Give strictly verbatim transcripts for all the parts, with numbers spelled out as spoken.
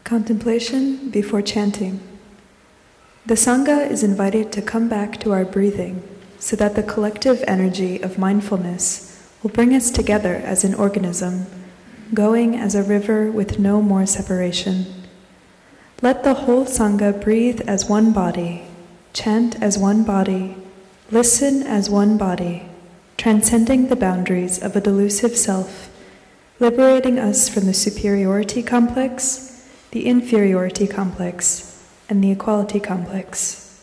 Contemplation before chanting. The Sangha is invited to come back to our breathing so that the collective energy of mindfulness will bring us together as an organism, going as a river with no more separation. Let the whole Sangha breathe as one body, chant as one body, listen as one body, transcending the boundaries of a delusive self, liberating us from the superiority complex, the inferiority complex, and the equality complex.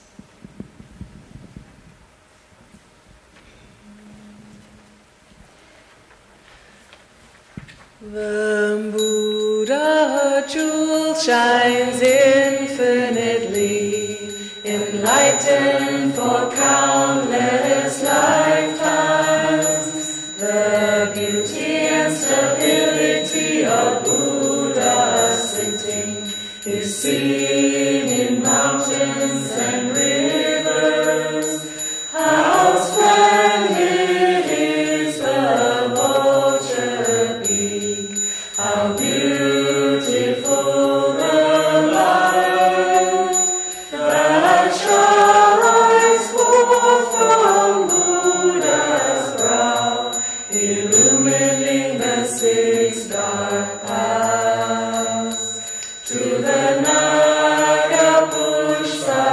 The Buddha jewel shines infinitely, enlightened for countless lifetimes. The beauty and stability of Buddha sitting is seen in mountains and rivers. How splendid is the vulture peak, how beautiful the light that shines forth from Buddha's brow, illumining the six dark paths to the Nagapushpa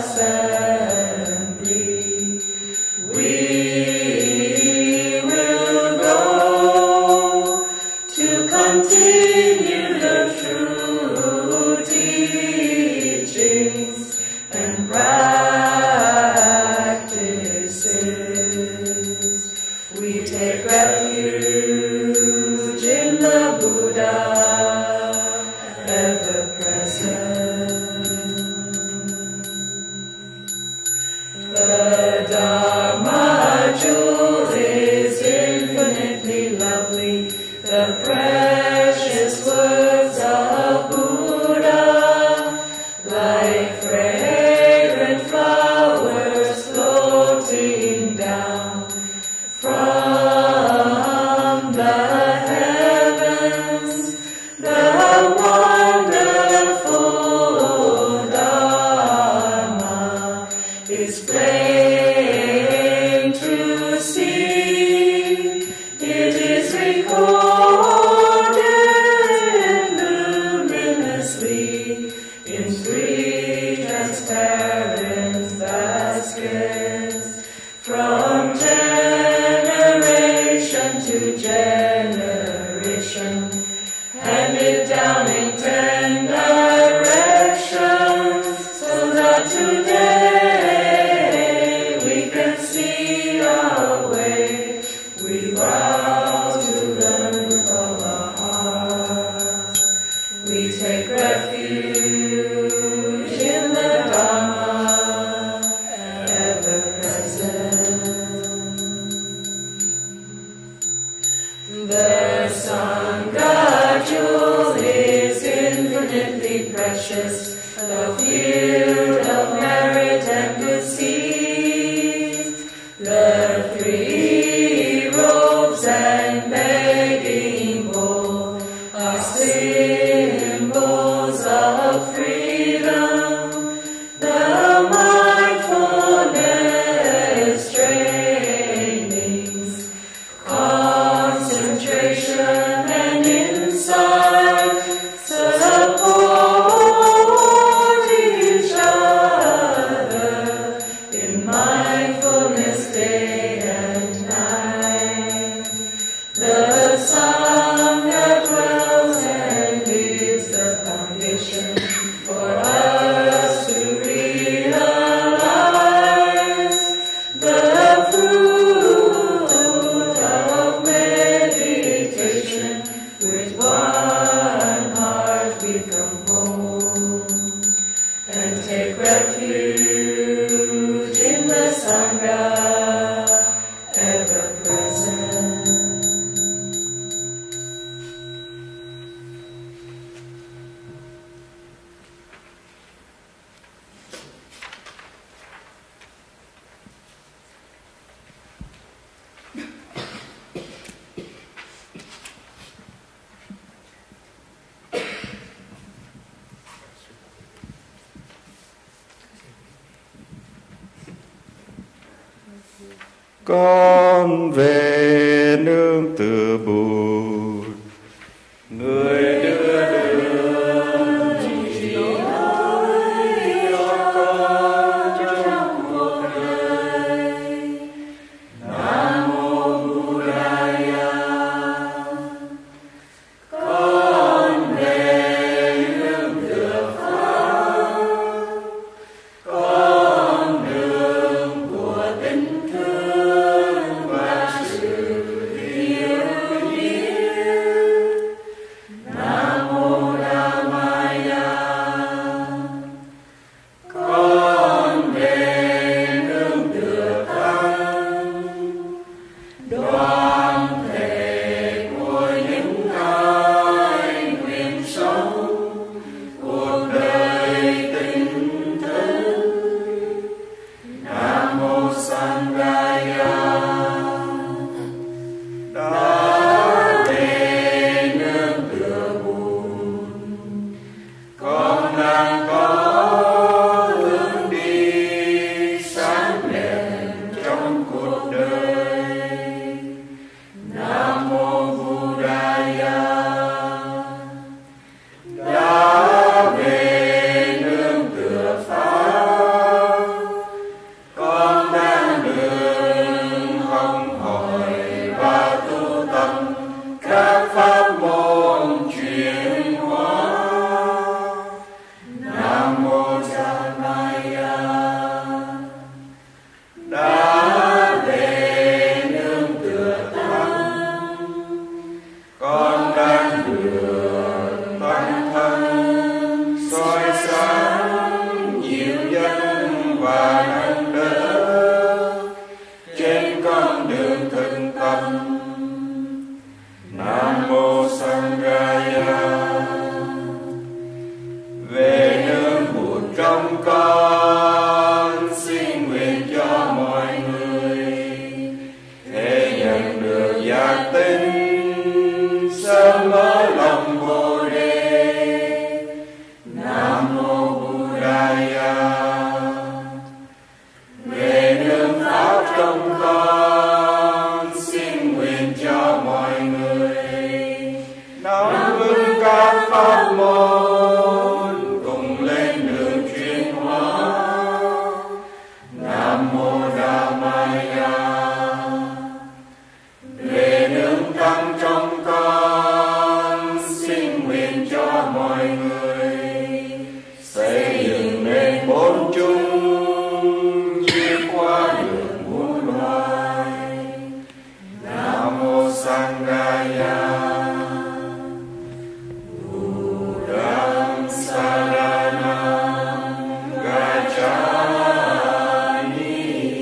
assembly. We will go to continue the true teachings and practices. We take refuge in the Buddha, ever present. The Dharma jewel is infinitely lovely, the precious words of Buddha, like fragrant flowers floating down from the heavens. The wonderful Dharma is plain to see. It is recorded luminously in three transparent baskets, from generation to generation, handed down in ten directions, so that today we can see our way. We vow to learn with all our hearts. We take refuge in the Dharma, ever present. The Sangha jewel is infinitely precious, the field of merit and good seeds. The three robes and begging bowl are symbols of freedom. The mindfulness trainings, concentration and insight support each other in mindfulness day and night. The Sangha dwells and is the foundation for us to realize the fruit of meditation. With one heart we come home and take refuge in the Sangha, ever present. con về nương tựa Bụt. Người đưa đường chỉ lối cho con trong cuộc đời. Nam mô Buddhaya. Con về nương tựa Pháp, con đường của tình thương và sự yêu biết. Nam mô Dhammaya. Con về nương tựa Tăng, đoàn thể của những ai nguyện sống cuộc đời tinh tấn. Nam mô Sanghaya. Đã về nương tựa Bụt, con đang có hướng đi sáng đèn trong cuộc đời. Nam mô Buddhaya. Đã về nương tựa Pháp, con đang đường học hỏi và tu tập các pháp môn chuyển hóa. Nam mô Dhammaya. Đã về nương tựa Tăng, con đang được tăng thân soi sáng nhiều dân và nâng đỡ trên con đường thực tập. Nam mô Sanghaya. Về nương Bụt trong con, xin nguyện cho mọi người thể nhận được giác tinh sớm mở lòng Bồ Đề. Nam mô Buddhaya. Về nương Pháp trong con, xin nguyện cho mọi người nắm vững các pháp môn cùng lên đường chuyển hóa. Nam mô Dhammaya. Về nương Tăng trong con, xin nguyện cho mọi người xây dựng nên bốn chung diệt qua đường muôn loài. Nam mô Sanghaya. Buddham saranam gacchami.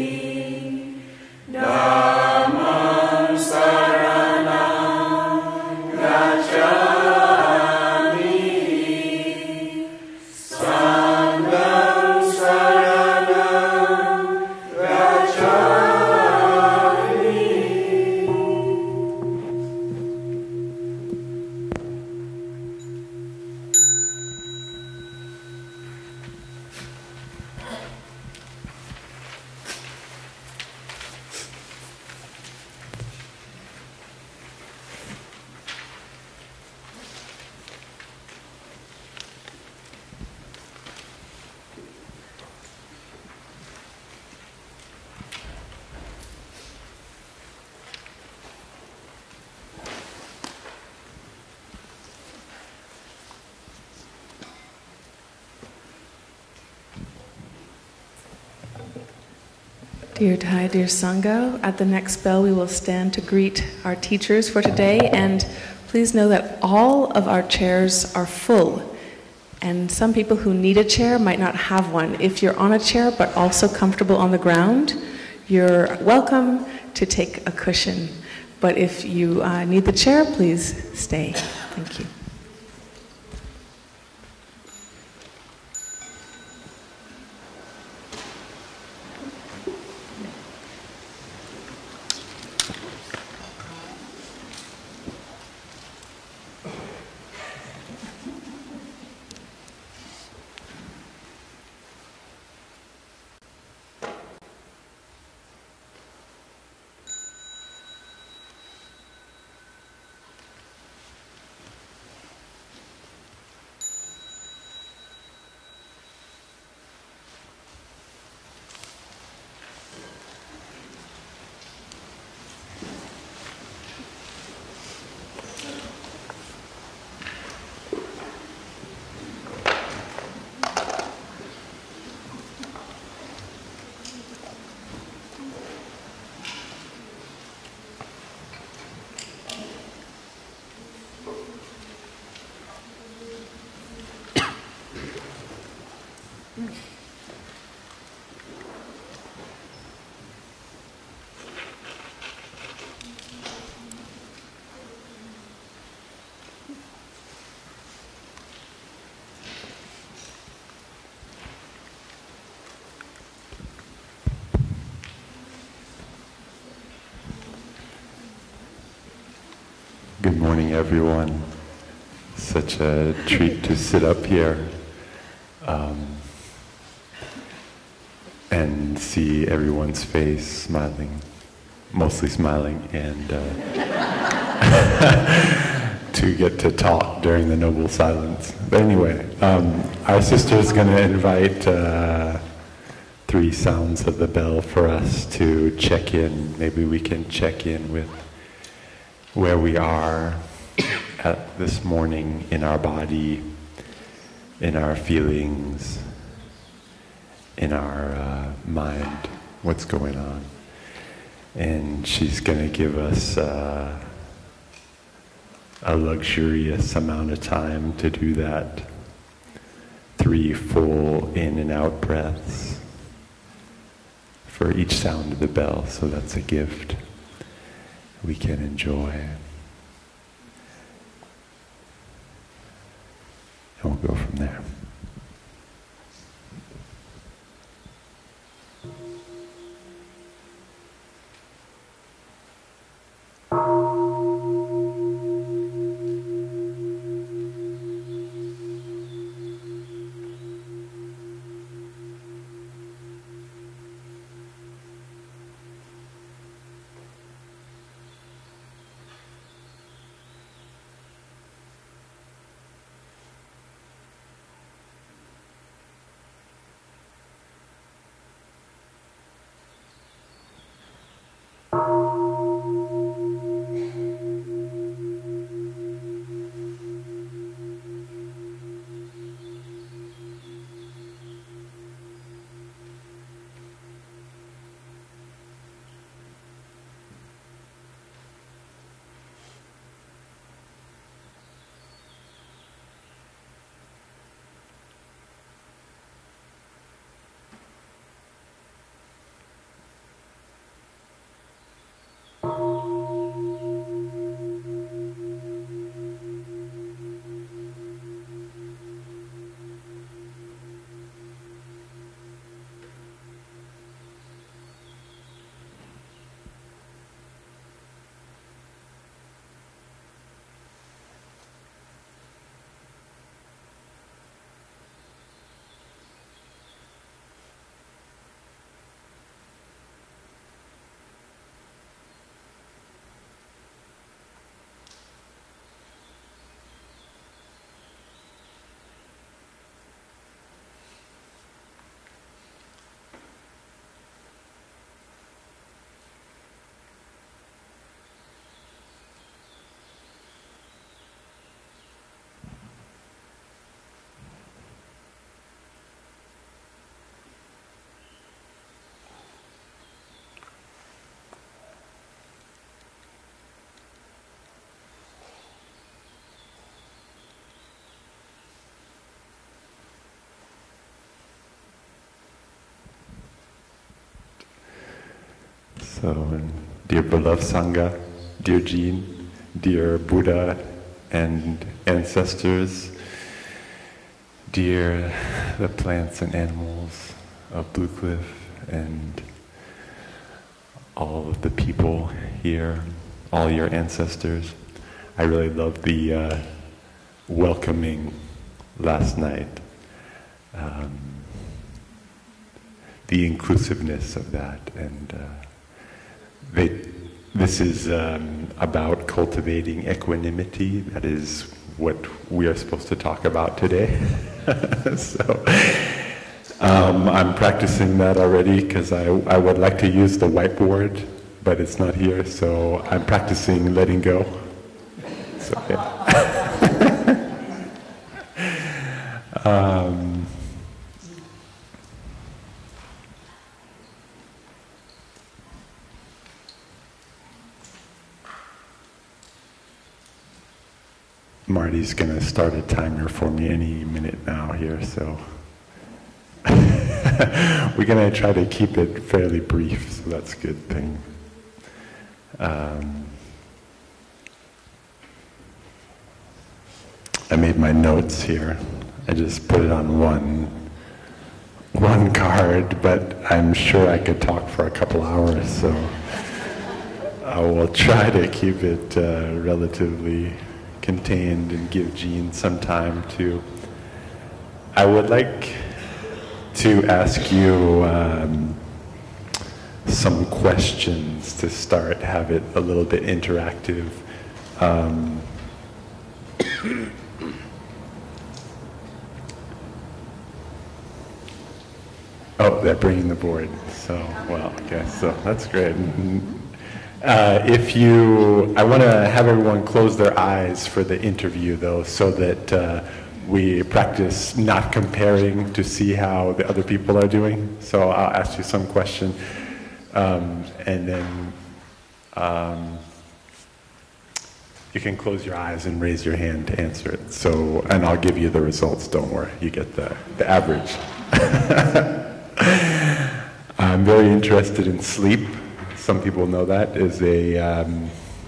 Dhammam saranam gacchami. Sangham saranam gacchami. Dear Thai, dear Sangha, at the next bell we will stand to greet our teachers for today, and please know that all of our chairs are full, and some people who need a chair might not have one. If you're on a chair but also comfortable on the ground, you're welcome to take a cushion. But if you uh, need the chair, please stay. Thank you. Good morning, everyone. Such a treat to sit up here um, and see everyone's face smiling, mostly smiling, and uh, to get to talk during the noble silence. But anyway, um, our sister is going to invite uh, three sounds of the bell for us to check in. Maybe we can check in with where we are at this morning in our body, in our feelings, in our uh, mind, what's going on. And she's going to give us uh, a luxurious amount of time to do that. Three full in and out breaths for each sound of the bell, so that's a gift we can enjoy. And we'll go from there. So, dear beloved Sangha, dear Jean, dear Buddha and ancestors, dear the plants and animals of Blue Cliff, and all of the people here, all your ancestors. I really loved the uh, welcoming last night. Um, the inclusiveness of that, and uh, they, this is um, about cultivating equanimity. That is what we are supposed to talk about today. So um, I'm practicing that already because I, I would like to use the whiteboard, but it's not here, so I'm practicing letting go. So, yeah. um, Marty's going to start a timer for me any minute now here, so. we're going to try to keep it fairly brief, so that's a good thing. Um, I made my notes here. I just put it on one, one card, but I'm sure I could talk for a couple hours, so I will try to keep it uh, relatively contained and give Jean some time to. I would like to ask you um, some questions to start, have it a little bit interactive. Um, oh, they're bringing the board. So, well, okay, so that's great. Uh, if you, I want to have everyone close their eyes for the interview, though, so that uh, we practice not comparing to see how the other people are doing. So I'll ask you some question, um, and then um, you can close your eyes and raise your hand to answer it. So, and I'll give you the results. Don't worry, you get the the average. I'm very interested in sleep. Some people know that is a, um,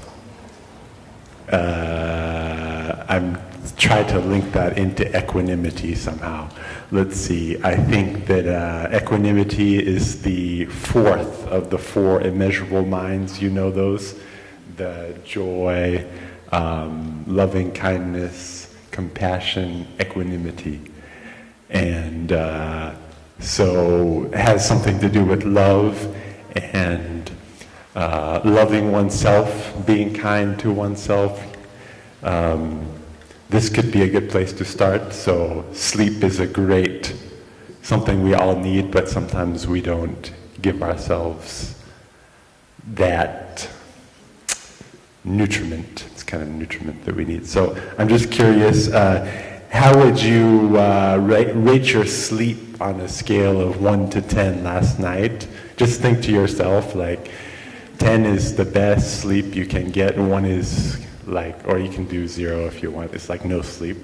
uh, I'm trying to link that into equanimity somehow. Let's see, I think that uh, equanimity is the fourth of the four immeasurable minds. You know those? The joy, um, loving kindness, compassion, equanimity. And uh, so it has something to do with love and Uh, loving oneself, being kind to oneself. Um, this could be a good place to start. So sleep is a great, something we all need, but sometimes we don't give ourselves that nutriment. It's kind of nutriment that we need. So I'm just curious, uh, how would you uh, rate, rate your sleep on a scale of one to ten last night? Just think to yourself, like, ten is the best sleep you can get, and one is like, or you can do zero if you want, it's like no sleep,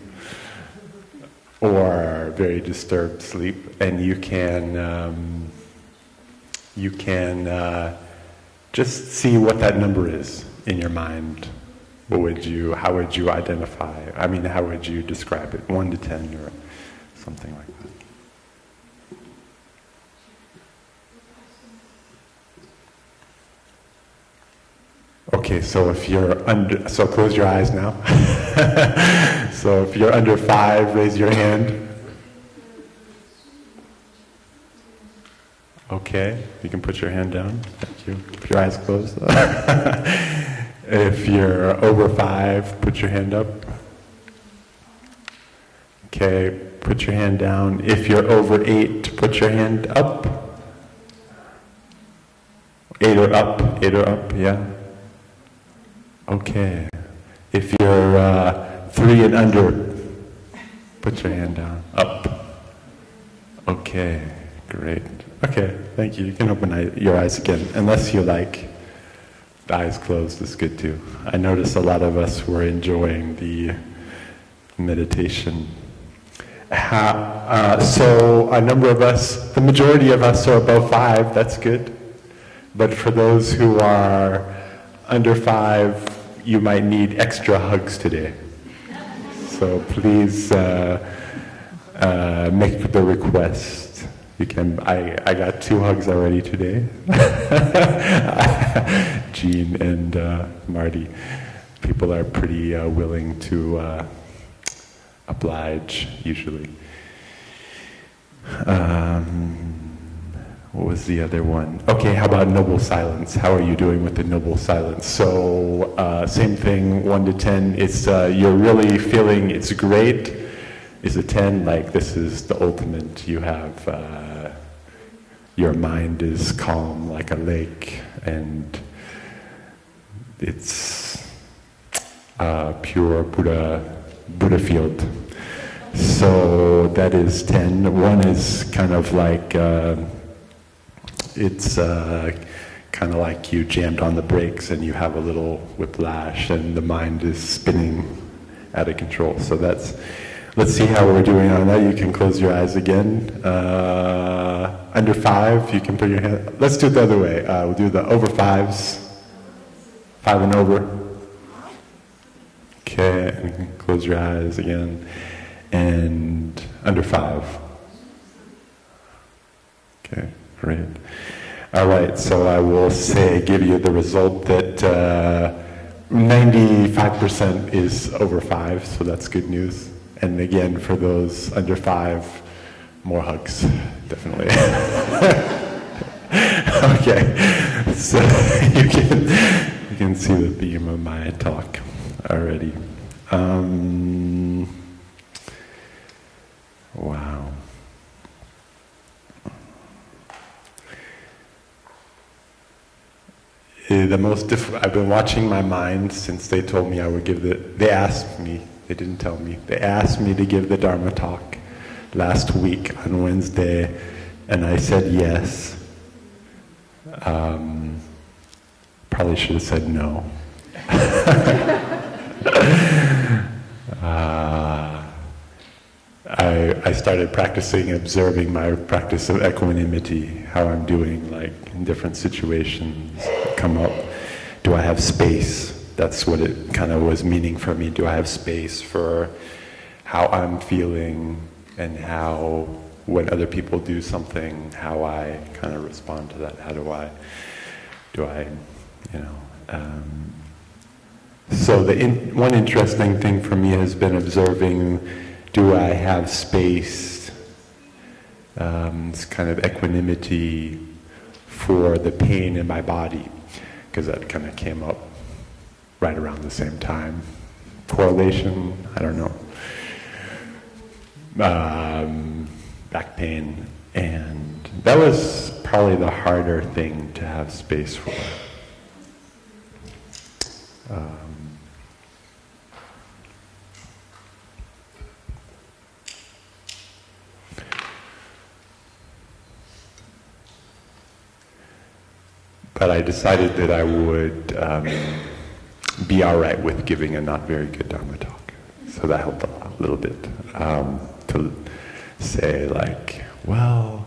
or very disturbed sleep, and you can, um, you can uh, just see what that number is in your mind. What would you, how would you identify, I mean, how would you describe it, one to ten or something like that? Okay, so if you're under, so close your eyes now. So if you're under five, raise your hand. Okay, you can put your hand down. Thank you. Keep your eyes closed. If you're over five, put your hand up. Okay, put your hand down. If you're over eight, put your hand up. Eight or up, eight or up, yeah. Okay. If you're uh, three and under, put your hand down. Up. Okay. Great. Okay. Thank you. You can open your eyes again, unless you like the eyes closed. Is good too. I noticed a lot of us were enjoying the meditation. How, uh, so a number of us, the majority of us are above five. That's good. But for those who are under five, you might need extra hugs today. So please uh, uh, make the request. You can. I, I got two hugs already today. Jean and uh, Marty. People are pretty uh, willing to uh, oblige usually. Um, What was the other one? Okay, how about noble silence? How are you doing with the noble silence? So, uh, same thing, one to ten. It's uh, you're really feeling it's great. Is a ten like this is the ultimate? You have uh, your mind is calm like a lake, and it's uh, pure Buddha Buddha field. So that is ten. One is kind of like. Uh, It's uh, kind of like you jammed on the brakes and you have a little whiplash and the mind is spinning out of control. So that's let's see how we're doing on that. You can close your eyes again. Uh, under five, you can put your hand. Let's do it the other way. Uh, we'll do the over fives. Five and over. Okay, and you can close your eyes again. And under five. Okay, great. All right, so I will say, give you the result that uh, ninety-five percent is over five, so that's good news. And again, for those under five, more hugs, definitely. Okay, so you can you can see the theme of my talk already. Um, wow. The most diff- I've been watching my mind since they told me I would give the, they asked me, they didn't tell me, they asked me to give the Dharma talk last week on Wednesday, and I said yes. Um, probably should have said no. uh, I, I started practicing, observing my practice of equanimity, how I'm doing, like in different situations come up. Do I have space? That's what it kind of was meaning for me. Do I have space for how I'm feeling and how, when other people do something, how I kind of respond to that? How do I, do I, you know, um, so the in, one interesting thing for me has been observing, do I have space, um, this kind of equanimity for the pain in my body? Because that kind of came up right around the same time. Correlation, I don't know. Um, back pain, and that was probably the harder thing to have space for. Um, But I decided that I would um, be all right with giving a not very good Dharma talk. So that helped a, lot, a little bit. Um, to say like, well,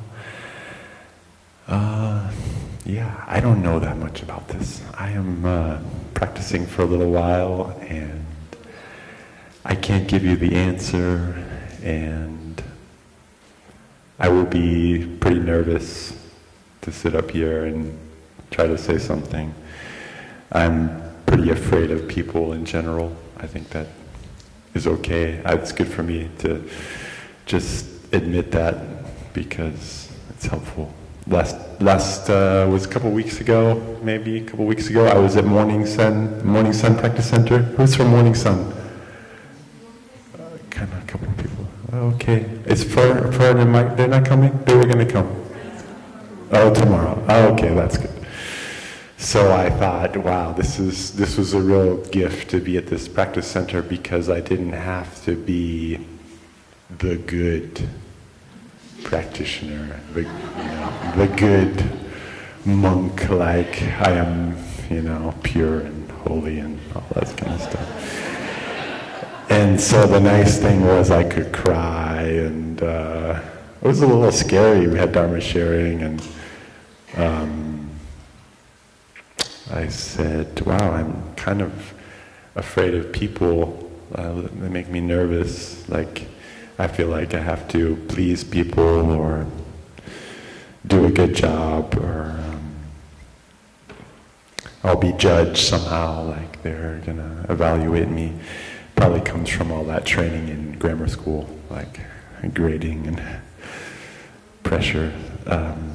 uh, yeah, I don't know that much about this. I am uh, practicing for a little while and I can't give you the answer, and I will be pretty nervous to sit up here and try to say something. I'm pretty afraid of people in general. I think that is okay. It's good for me to just admit that because it's helpful. Last, last uh, was a couple weeks ago, maybe a couple weeks ago, I was at Morning Sun, Morning Sun Practice Center. Who's from Morning Sun? Uh, kind of a couple of people. Okay. Is Fern, Fern and Mike, they're not coming? They were going to come. Oh, tomorrow. Oh, okay, that's good. So I thought, wow, this is this was a real gift to be at this practice center because I didn't have to be the good practitioner, the, you know, the good monk, like I am, you know, pure and holy and all that kind of stuff. And so the nice thing was I could cry, and uh, it was a little scary. We had Dharma sharing, and um, I said, wow, I'm kind of afraid of people. Uh, they make me nervous. Like, I feel like I have to please people or do a good job, or um, I'll be judged somehow, like they're gonna evaluate me. Probably comes from all that training in grammar school, like grading and pressure. Um,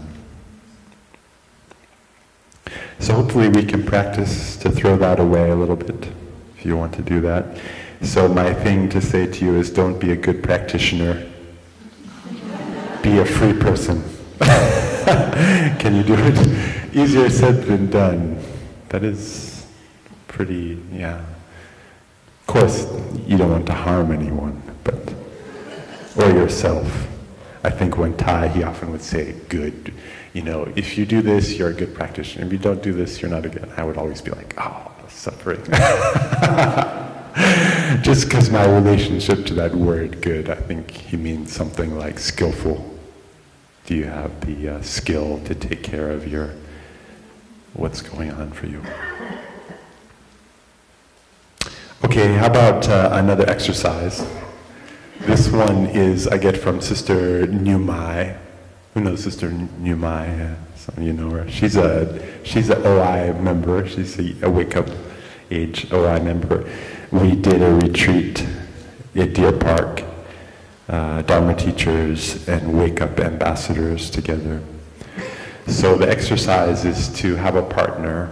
So hopefully we can practice to throw that away a little bit, if you want to do that. So my thing to say to you is, don't be a good practitioner. Be a free person. Can you do it? Easier said than done. That is pretty, yeah. Of course, you don't want to harm anyone, but, or yourself. I think when Thai, he often would say, good. You know, if you do this, you're a good practitioner. If you don't do this, you're not a good. I would always be like, oh, suffering. Just because my relationship to that word, good, I think he means something like skillful. Do you have the uh, skill to take care of your, what's going on for you? Okay, how about uh, another exercise? This one is, I get from Sister Nyumai. Who knows Sister Nyumai? Uh, some of you know her. She's a, she's an O I member. She's a, a Wake Up Age O I member. We did a retreat at Deer Park, uh, Dharma teachers and Wake Up ambassadors together. So the exercise is to have a partner,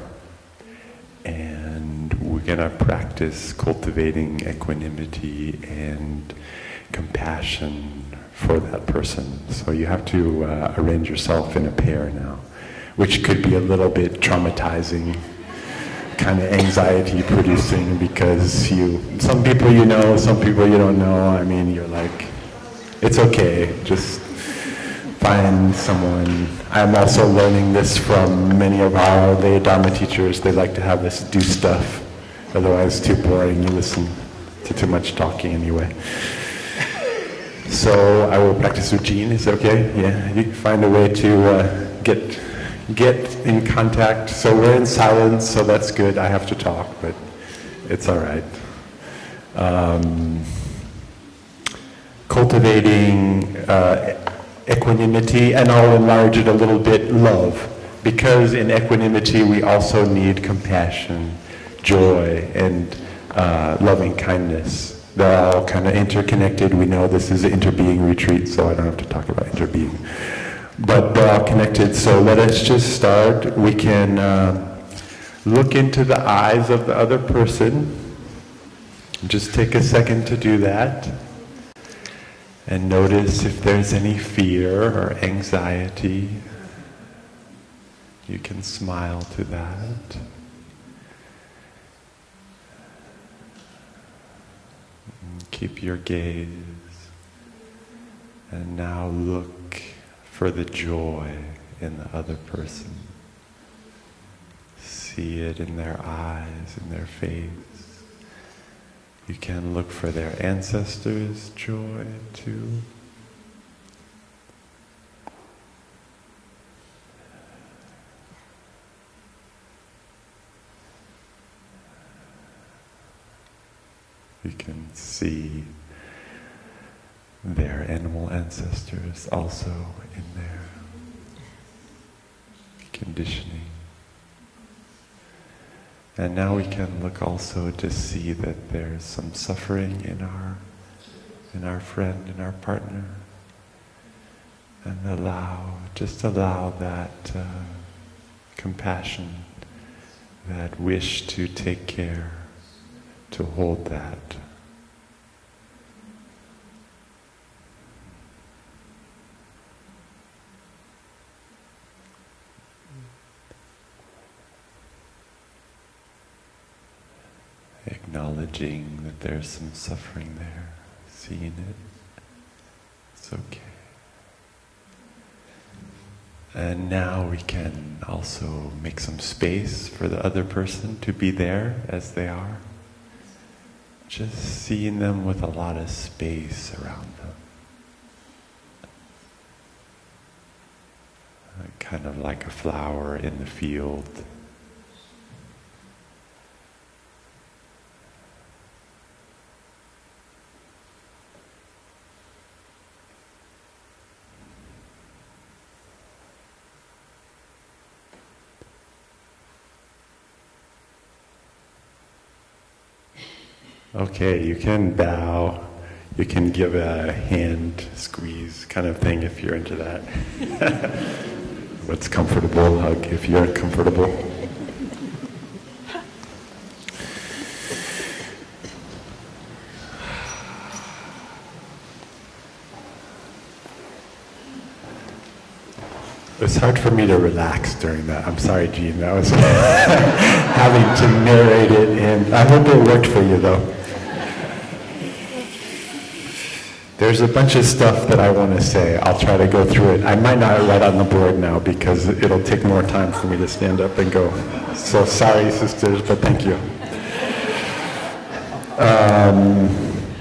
and we're going to practice cultivating equanimity and compassion for that person. So you have to uh, arrange yourself in a pair now, which could be a little bit traumatizing, kind of anxiety producing, because you, some people you know, some people you don't know. I mean, you're like, it's okay, just find someone. I'm also learning this from many of our lay Dharma teachers. They like to have us do stuff, otherwise it's too boring. You listen to too much talking anyway. So I will practice with Jean. Is it okay? Yeah, you can find a way to uh, get get in contact. So we're in silence, so that's good. I have to talk, but it's all right. Um, cultivating uh, equanimity, and I'll enlarge it a little bit, love. Because in equanimity we also need compassion, joy, and uh, loving kindness. They're all kind of interconnected. We know this is an interbeing retreat, so I don't have to talk about interbeing. But they're all connected, so let us just start. We can uh, look into the eyes of the other person. Just take a second to do that. And notice if there's any fear or anxiety. You can smile to that. Keep your gaze, and now look for the joy in the other person. See it in their eyes, in their face. You can look for their ancestors' joy too. You can see their animal ancestors also in their conditioning. And now we can look also to see that there's some suffering in our in our friend, in our partner. And allow, just allow that uh, compassion, that wish to take care, to hold that. Acknowledging that there's some suffering there, seeing it, it's okay. And now we can also make some space for the other person to be there as they are. Just seeing them with a lot of space around them. Kind of like a flower in the field. Okay, you can bow, you can give a hand squeeze kind of thing if you're into that. What's comfortable, hug if you're comfortable. It's hard for me to relax during that. I'm sorry, Jean, I was having to narrate it, and I hope it worked for you though. There's a bunch of stuff that I want to say. I'll try to go through it. I might not write on the board now because it'll take more time for me to stand up and go. So sorry, sisters, but thank you. Um,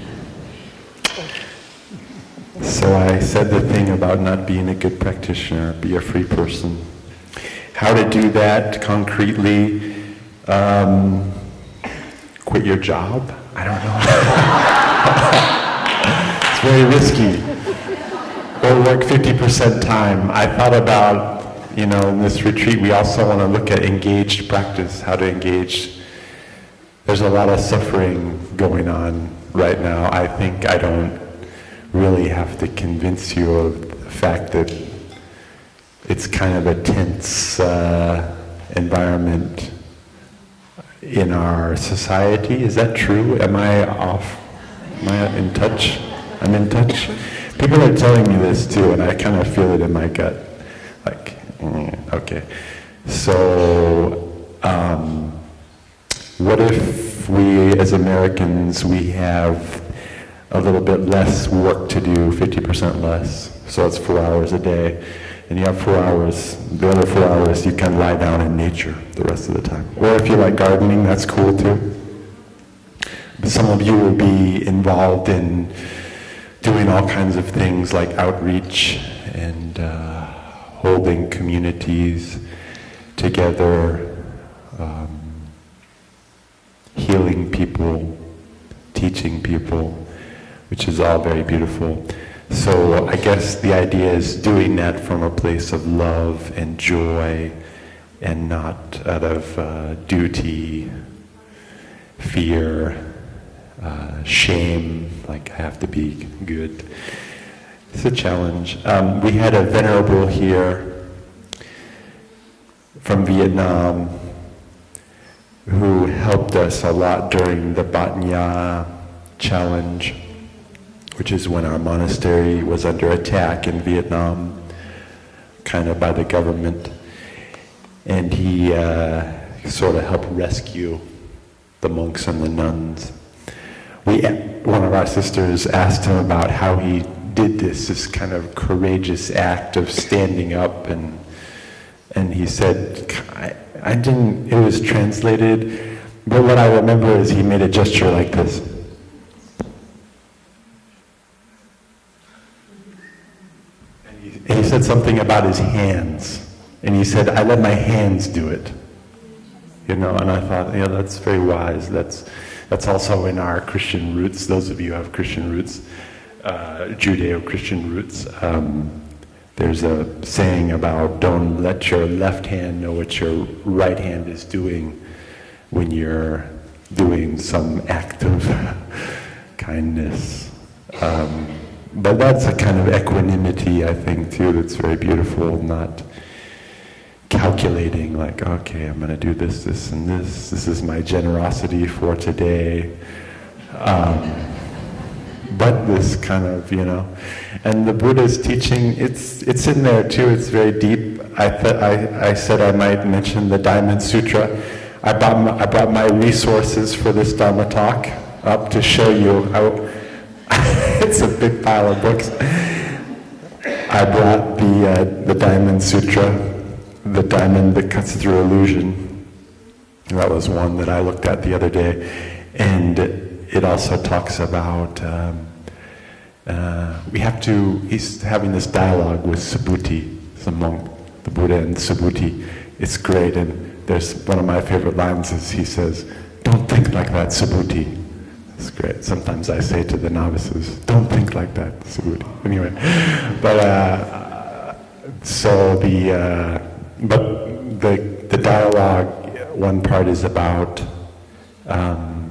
so I said the thing about not being a good practitioner, be a free person. How to do that concretely? Um, quit your job? I don't know. It's very risky. Or work fifty percent time. I thought about, you know, in this retreat, we also want to look at engaged practice, how to engage. There's a lot of suffering going on right now. I think I don't really have to convince you of the fact that it's kind of a tense uh, environment in our society. Is that true? Am I off? Am I in touch? I'm in touch? People are telling me this too, and I kind of feel it in my gut. Like, mm, okay. So, um, what if we, as Americans, we have a little bit less work to do, fifty percent less, so it's four hours a day, and you have four hours, the other four hours you can lie down in nature the rest of the time. Or if you like gardening, that's cool too. But some of you will be involved in doing all kinds of things like outreach and uh, holding communities together, um, healing people, teaching people, which is all very beautiful. So I guess the idea is doing that from a place of love and joy and not out of uh, duty, fear, uh, shame, like I have to be good. It's a challenge. Um, we had a venerable here from Vietnam who helped us a lot during the Bat Nha challenge, which is when our monastery was under attack in Vietnam, kind of by the government. And he uh, sort of helped rescue the monks and the nuns. We, one of our sisters asked him about how he did this, this kind of courageous act of standing up, and and he said, I, I didn't, it was translated, but what I remember is he made a gesture like this. And he, and he said something about his hands, and he said, I let my hands do it. You know, and I thought, yeah, that's very wise. That's That's also in our Christian roots. Those of you who have Christian roots, uh, Judeo-Christian roots, um, there's a saying about don't let your left hand know what your right hand is doing when you're doing some act of kindness. Um, but that's a kind of equanimity, I think, too, that's very beautiful, not calculating, like, okay, I'm going to do this, this, and this. This is my generosity for today. Um, but this kind of, you know, and the Buddha's teaching, it's it's in there too. It's very deep. I th I I said I might mention the Diamond Sutra. I brought my, I brought my resources for this Dharma talk up to show you how. It's a big pile of books. I brought the uh, the Diamond Sutra. The diamond that cuts through illusion. That was one that I looked at the other day. And it also talks about, um, uh, we have to, he's having this dialogue with Subhuti, the monk, the Buddha and Subhuti. It's great, and there's one of my favorite lines is he says, don't think like that, Subhuti. It's great. Sometimes I say to the novices, don't think like that, Subhuti. Anyway, but, uh, so the, uh, But the, the dialogue, one part is about um,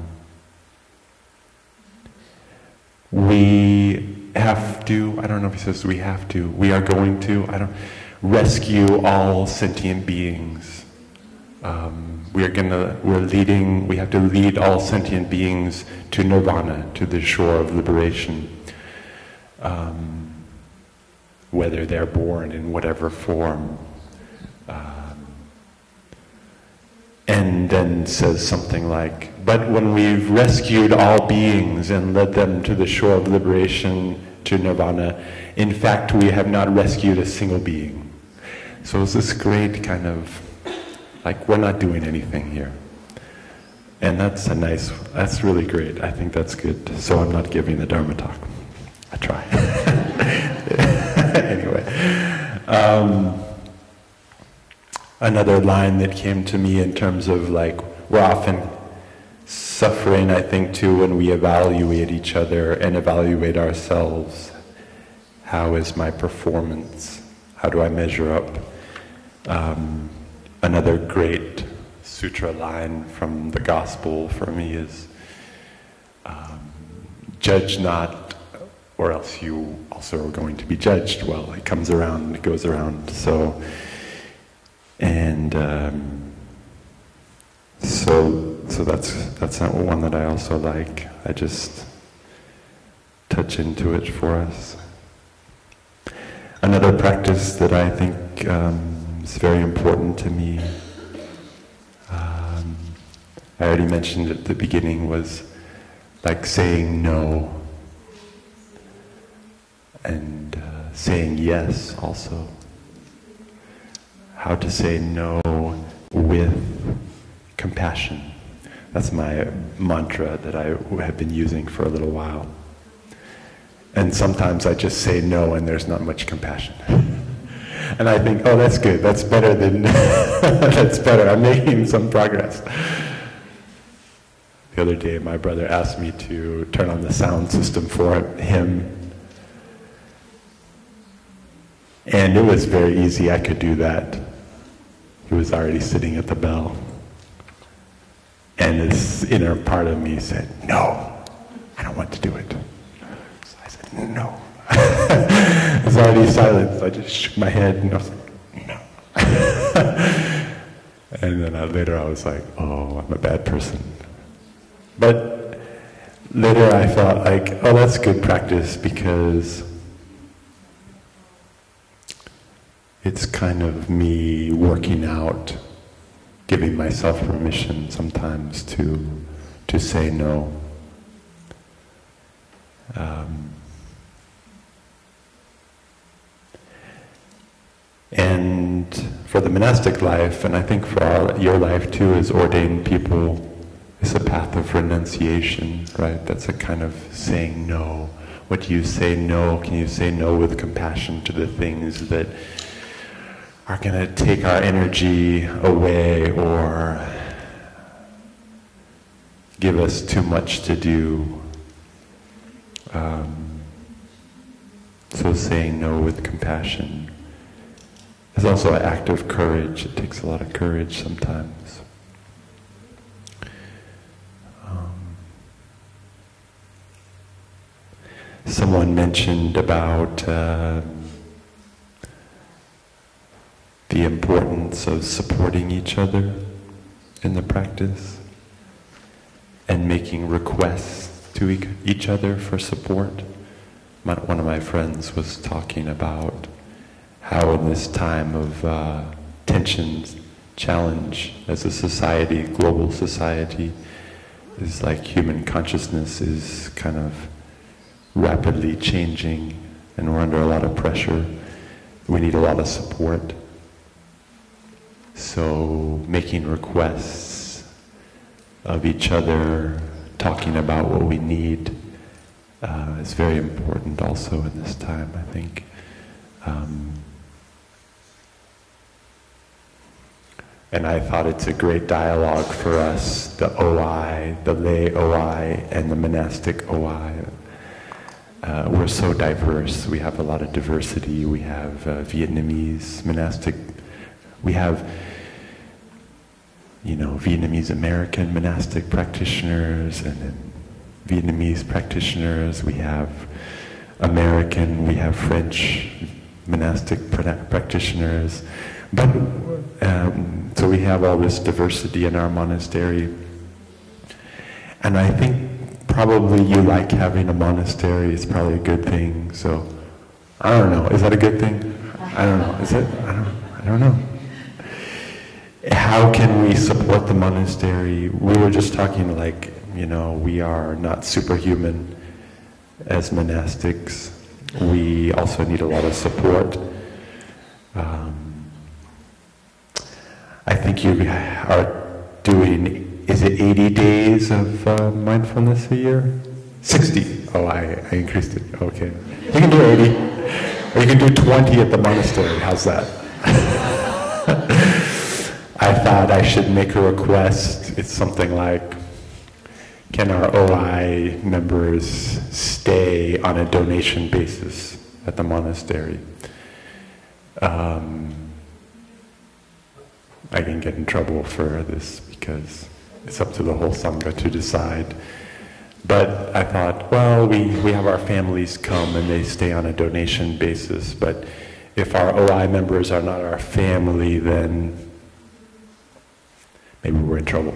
we have to, I don't know if he says we have to, we are going to, I don't, rescue all sentient beings. Um, we are gonna, we're leading, we have to lead all sentient beings to nirvana, to the shore of liberation. Um, whether they're born in whatever form. Um, and then says something like, but when we've rescued all beings and led them to the shore of liberation, to nirvana, in fact we have not rescued a single being. So it's this great kind of, like, we're not doing anything here. And that's a nice, that's really great. I think that's good. So I'm not giving the Dharma talk. I try. Anyway. Um, another line that came to me in terms of like, we're often suffering, I think, too, when we evaluate each other and evaluate ourselves. How is my performance? How do I measure up? Um, another great sutra line from the gospel for me is, um, judge not, or else you also are going to be judged. Well, it comes around, it goes around. So, and um, so, so that's that's not one that I also like. I just touch into it for us. Another practice that I think um, is very important to me, um, I already mentioned at the beginning, was like saying no and uh, saying yes also. How to say no with compassion. That's my mantra that I have been using for a little while. And sometimes I just say no and there's not much compassion. And I think, oh, that's good, that's better than, that's better, I'm making some progress. The other day my brother asked me to turn on the sound system for him. And it was very easy, I could do that. He was already sitting at the bell. And this inner part of me said, no, I don't want to do it. So I said, no. It was already silent, so I just shook my head and I was like, no. And then I, later I was like, oh, I'm a bad person. But later I felt like, oh, that's good practice because it's kind of me working out, giving myself permission sometimes to to say no. Um, and for the monastic life, and I think for our, your life too, as ordained people, it's a path of renunciation, right? That's a kind of saying no. What do you say no? Can you say no with compassion to the things that are going to take our energy away or give us too much to do? Um, so saying no with compassion is also an act of courage. It takes a lot of courage sometimes. Um, someone mentioned about uh, the importance of supporting each other in the practice and making requests to each other for support. My, one of my friends was talking about how in this time of uh, tension, challenge as a society, global society, is like human consciousness is kind of rapidly changing and we're under a lot of pressure. We need a lot of support. So making requests of each other, talking about what we need, uh, is very important also in this time, I think. Um, and I thought it's a great dialogue for us, the O I, the lay O I, and the monastic O I. Uh, we're so diverse. We have a lot of diversity. We have uh, Vietnamese monastic. We have, you know, Vietnamese American monastic practitioners and then Vietnamese practitioners. We have American, we have French monastic practitioners. But, um, so we have all this diversity in our monastery. And I think probably you like having a monastery. It's probably a good thing. So, I don't know. Is that a good thing? I don't know. Is it? I don't, I don't know. How can we support the monastery? We were just talking like, you know, we are not superhuman as monastics. We also need a lot of support. Um, I think you are doing, is it eighty days of uh, mindfulness a year? sixty. Oh, I, I increased it. Okay. You can do eighty. Or you can do twenty at the monastery. How's that? I thought I should make a request. It's something like, can our O I members stay on a donation basis at the monastery? Um, I can get in trouble for this because it's up to the whole Sangha to decide. But I thought, well, we, we have our families come and they stay on a donation basis, but if our O I members are not our family, then maybe we're in trouble.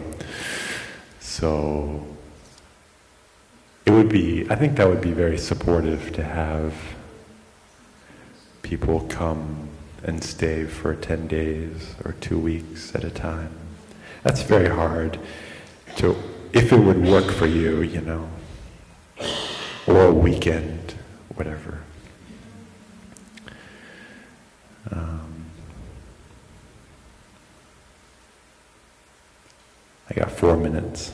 So it would be, I think that would be very supportive to have people come and stay for ten days or two weeks at a time. That's very hard to, if it would work for you, you know, or a weekend, whatever. Um, I got four minutes.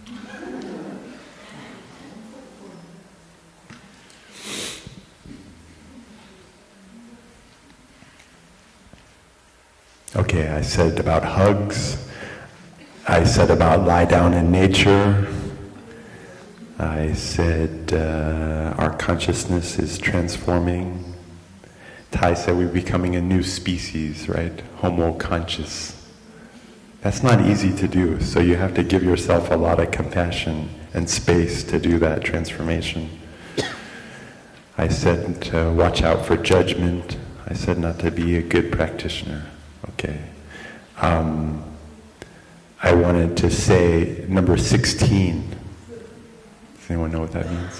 Okay, I said about hugs. I said about lie down in nature. I said uh, our consciousness is transforming. Tai said we're becoming a new species, right? Homo conscious. That's not easy to do, so you have to give yourself a lot of compassion and space to do that transformation. I said to watch out for judgment. I said not to be a good practitioner. Okay. Um, I wanted to say number sixteen. Does anyone know what that means?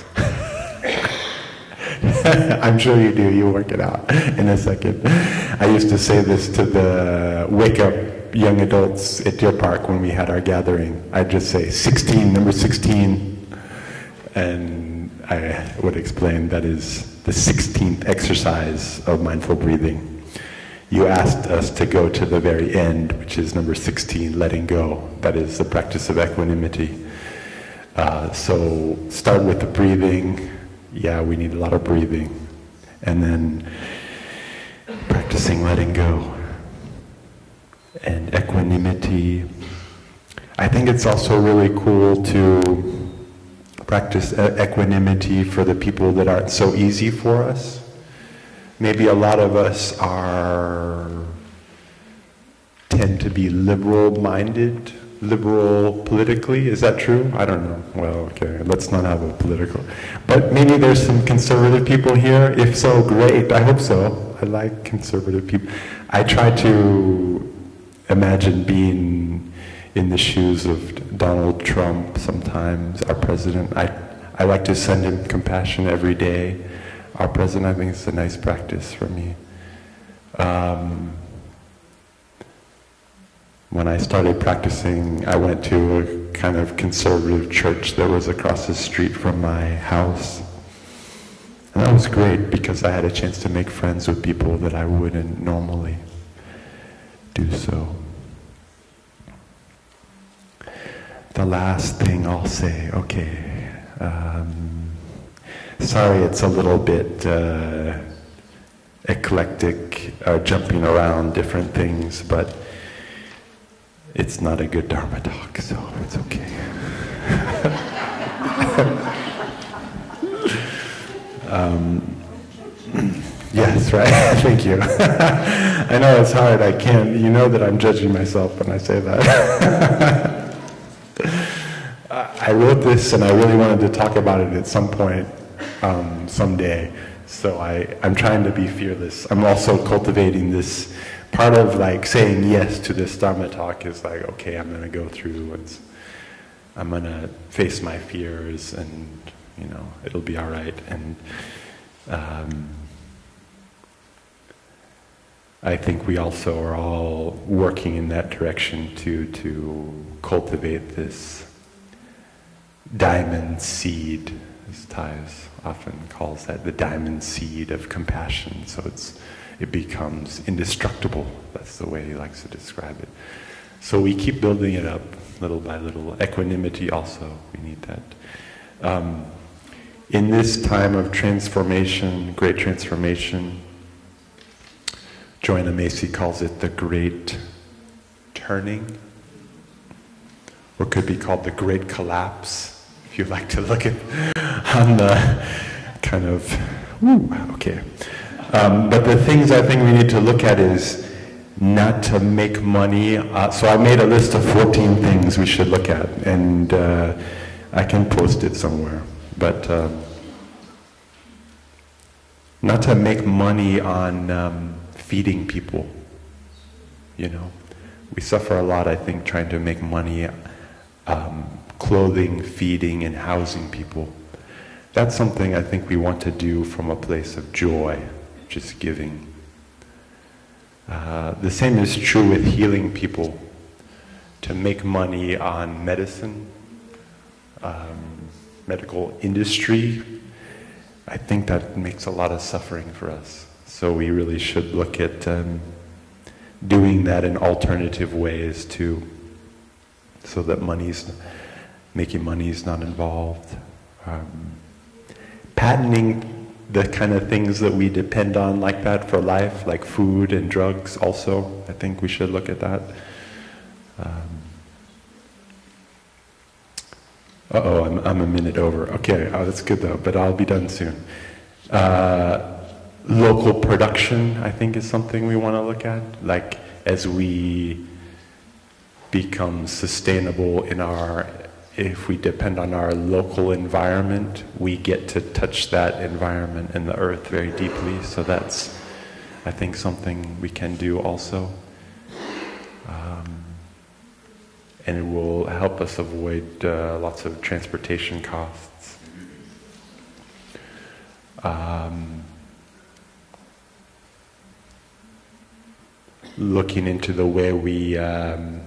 I'm sure you do. You work it out in a second. I used to say this to the wake up young adults at Deer Park when we had our gathering. I'd just say sixteen, number sixteen. And I would explain that is the sixteenth exercise of mindful breathing. You asked us to go to the very end, which is number sixteen, letting go. That is the practice of equanimity. Uh, so start with the breathing. Yeah, we need a lot of breathing. And then practicing letting go. And equanimity. I think it's also really cool to practice equanimity for the people that aren't so easy for us. Maybe a lot of us are, tend to be liberal-minded, liberal politically. Is that true? I don't know. Well, okay, let's not have a political. But maybe there's some conservative people here. If so, great. I hope so. I like conservative people. I try to imagine being in the shoes of Donald Trump sometimes, our president. I, I like to send him compassion every day. Our president, I think it's a nice practice for me. Um, when I started practicing, I went to a kind of conservative church that was across the street from my house. And that was great because I had a chance to make friends with people that I wouldn't normally do so. The last thing I'll say, okay. Um, Sorry, it's a little bit uh, eclectic, uh, jumping around different things, but it's not a good Dharma talk, so it's okay. um, yes, right? Thank you. I know it's hard. I can't. You know that I'm judging myself when I say that. I wrote this, and I really wanted to talk about it at some point. Um, someday, so I, I'm trying to be fearless. I'm also cultivating this, part of like saying yes to this Dharma talk is like, okay, I'm going to go through, it's, I'm going to face my fears and, you know, it'll be all right. And um, I think we also are all working in that direction to, to cultivate this diamond seed, as Thais often calls that, the diamond seed of compassion. So it's, it becomes indestructible. That's the way he likes to describe it. So we keep building it up little by little. Equanimity also, we need that. Um, in this time of transformation, great transformation, Joanna Macy calls it the great turning, or could be called the great collapse, if you like to look at on the kind of, ooh, okay. Um, but the things I think we need to look at is not to make money. Uh, so I made a list of fourteen things we should look at, and uh, I can post it somewhere. But um, not to make money on um, feeding people. You know, we suffer a lot, I think, trying to make money um, clothing, feeding, and housing people. That's something I think we want to do from a place of joy, just giving. Uh, the same is true with healing people. To make money on medicine, um, medical industry, I think that makes a lot of suffering for us. So we really should look at um, doing that in alternative ways too, so that money's, making money is not involved. Um, patenting the kind of things that we depend on like that for life, like food and drugs also, I think we should look at that. Um, uh-oh, I'm, I'm a minute over. Okay, oh, that's good though, but I'll be done soon. Uh, local production, I think, is something we want to look at. Like, as we become sustainable in our, if we depend on our local environment, we get to touch that environment and the earth very deeply. So that's, I think, something we can do also. Um, and it will help us avoid uh, lots of transportation costs. Um, looking into the way we um,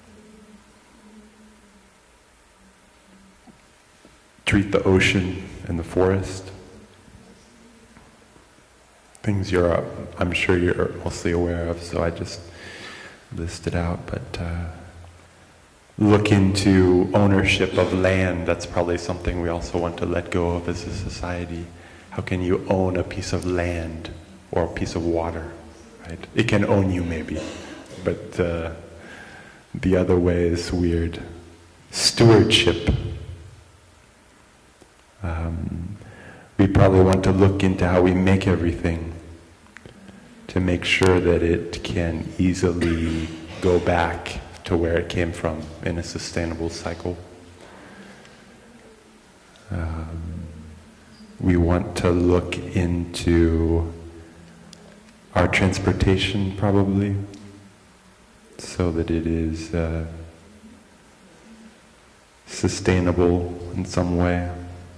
treat the ocean and the forest. Things you're, I'm sure you're mostly aware of, so I just listed out, but uh, look into ownership of land. That's probably something we also want to let go of as a society. How can you own a piece of land or a piece of water, right? It can own you maybe, but uh, the other way is weird. Stewardship. Um, we probably want to look into how we make everything to make sure that it can easily go back to where it came from in a sustainable cycle. Um, we want to look into our transportation probably, so that it is uh, sustainable in some way.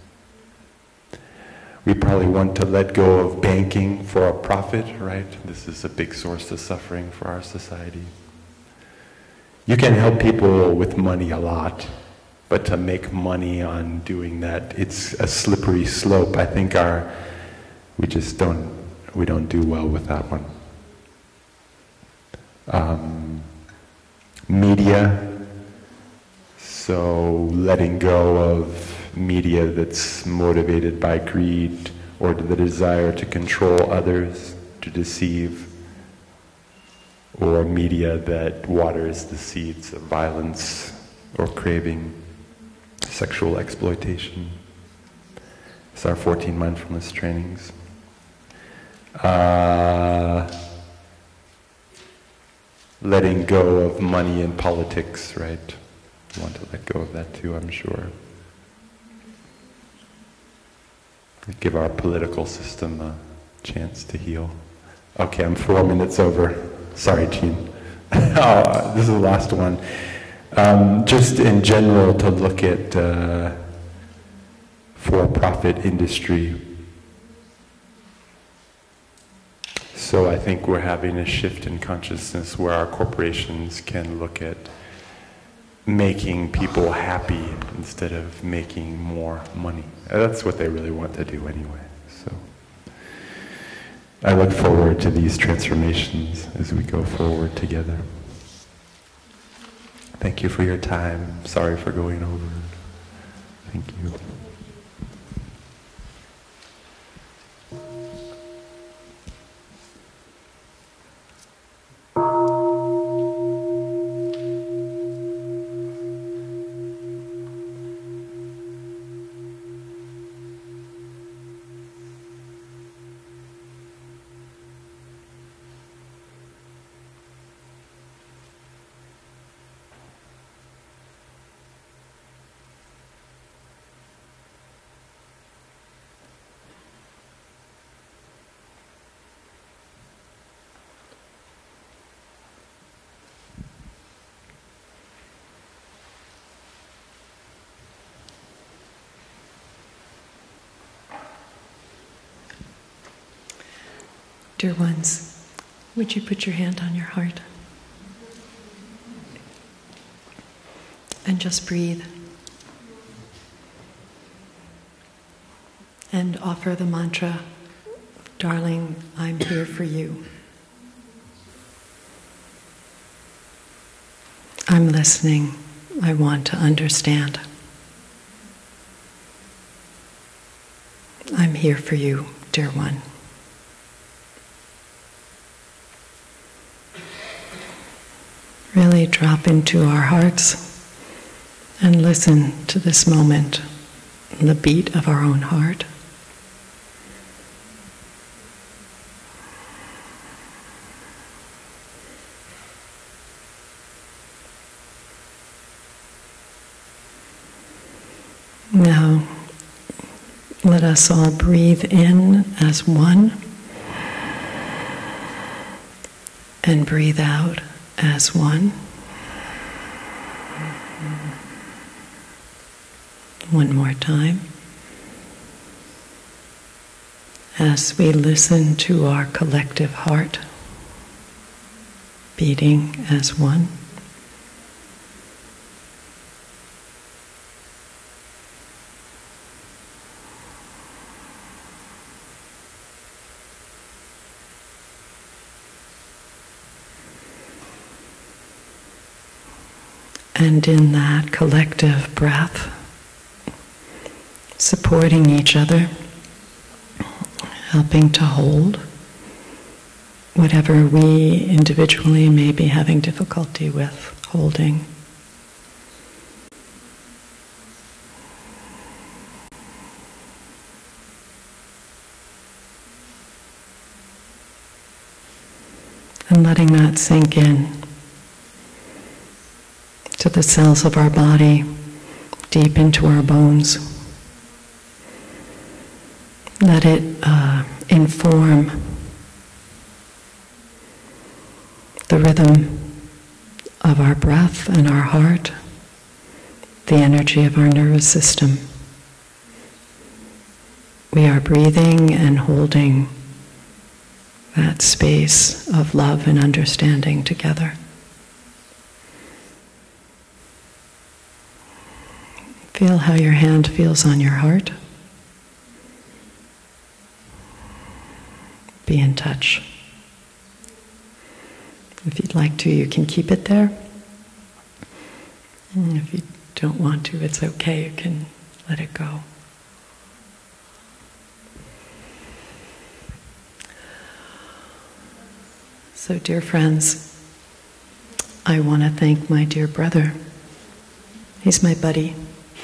We probably want to let go of banking for a profit, right? This is a big source of suffering for our society. You can help people with money a lot, but to make money on doing that, it's a slippery slope. I think our, we just don't, we don't do well with that one. Um, media, so letting go of media that's motivated by greed or the desire to control others, to deceive, or media that waters the seeds of violence or craving, sexual exploitation. It's our fourteen mindfulness trainings. Uh, letting go of money in politics, right? We want to let go of that too, I'm sure. Give our political system a chance to heal. Okay, I'm four minutes over. Sorry, Jean. Oh, this is the last one. Um, just in general, to look at uh, for-profit industry. So I think we're having a shift in consciousness where our corporations can look at making people happy instead of making more money. That's what they really want to do anyway. So I look forward to these transformations as we go forward together. Thank you for your time. Sorry for going over. Thank you. Dear ones, would you put your hand on your heart and just breathe and offer the mantra, darling, I'm here for you. I'm listening. I want to understand. I'm here for you, dear one. Really drop into our hearts and listen to this moment, the beat of our own heart. Now, let us all breathe in as one and breathe out as one. One more time. As we listen to our collective heart beating as one. And in that collective breath, supporting each other, helping to hold whatever we individually may be having difficulty with holding. And letting that sink in to the cells of our body, deep into our bones. Let it uh, inform the rhythm of our breath and our heart, the energy of our nervous system. We are breathing and holding that space of love and understanding together. Feel how your hand feels on your heart. Be in touch. If you'd like to, you can keep it there. And if you don't want to, it's okay, you can let it go. So, dear friends, I want to thank my dear brother. He's my buddy.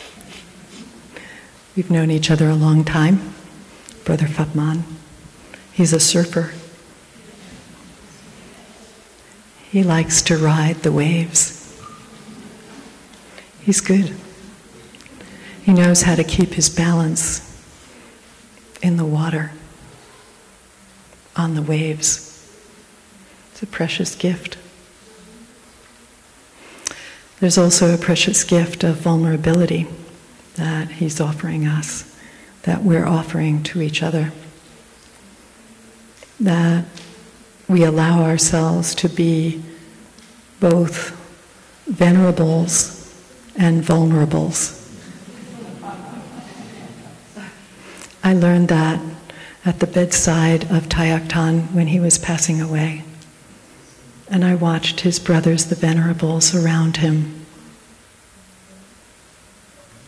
We've known each other a long time, Brother Fatman. He's a surfer. He likes to ride the waves. He's good. He knows how to keep his balance in the water, on the waves. It's a precious gift. There's also a precious gift of vulnerability that he's offering us, that we're offering to each other. That we allow ourselves to be both venerables and vulnerables. I learned that at the bedside of Tayaktan when he was passing away. And I watched his brothers, the venerables, around him,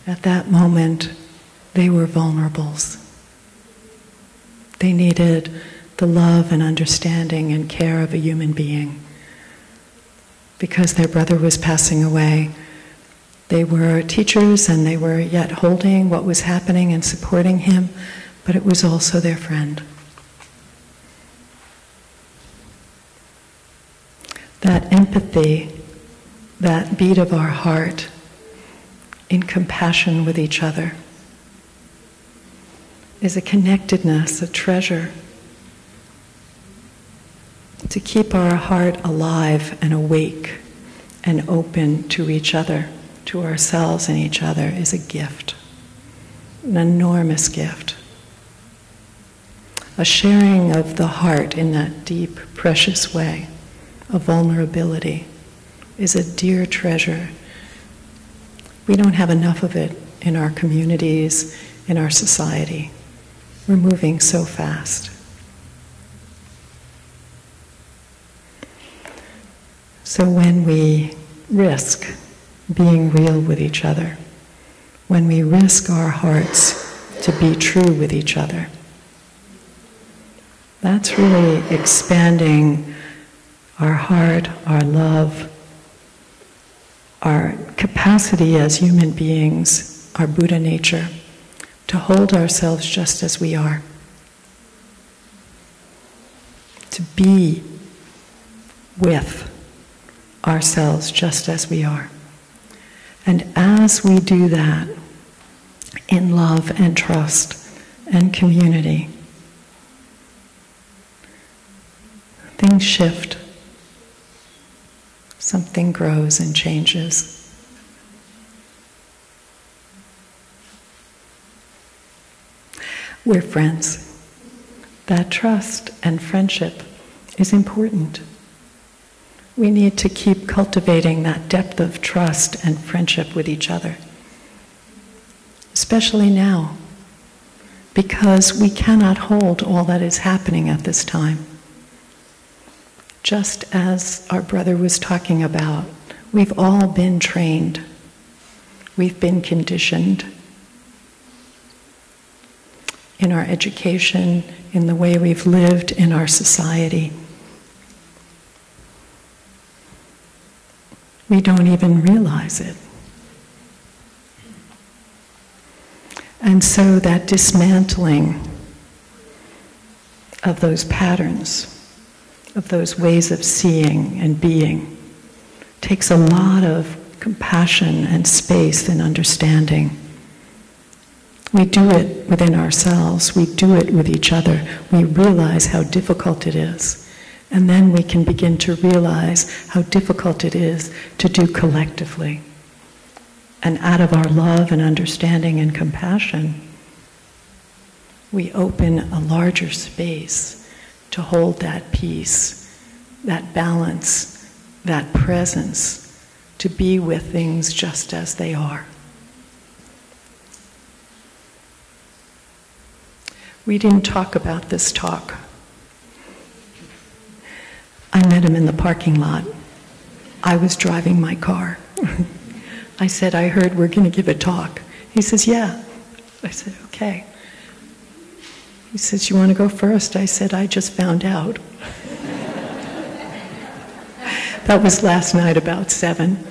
At that moment, they were vulnerables. They needed the love and understanding and care of a human being. Because their brother was passing away, they were teachers and they were yet holding what was happening and supporting him, but it was also their friend. That empathy, that beat of our heart in compassion with each other is a connectedness, a treasure. To keep our heart alive and awake and open to each other, to ourselves and each other, is a gift, an enormous gift. A sharing of the heart in that deep, precious way of vulnerability is a dear treasure. We don't have enough of it in our communities, in our society. We're moving so fast. So when we risk being real with each other, when we risk our hearts to be true with each other, that's really expanding our heart, our love, our capacity as human beings, our Buddha nature, to hold ourselves just as we are, to be with ourselves just as we are. And as we do that, in love and trust and community, things shift. Something grows and changes. We're friends. That trust and friendship is important. We need to keep cultivating that depth of trust and friendship with each other, especially now, because we cannot hold all that is happening at this time. Just as our brother was talking about, we've all been trained, we've been conditioned in our education, in the way we've lived in our society. We don't even realize it. And so that dismantling of those patterns, of those ways of seeing and being, takes a lot of compassion and space and understanding. We do it within ourselves, we do it with each other, we realize how difficult it is. And then we can begin to realize how difficult it is to do collectively. And out of our love and understanding and compassion, we open a larger space to hold that peace, that balance, that presence, to be with things just as they are. We didn't talk about this talk. I met him in the parking lot. I was driving my car. I said, I heard we're going to give a talk. He says, yeah. I said, okay. He says, you want to go first? I said, I just found out. That was last night about seven.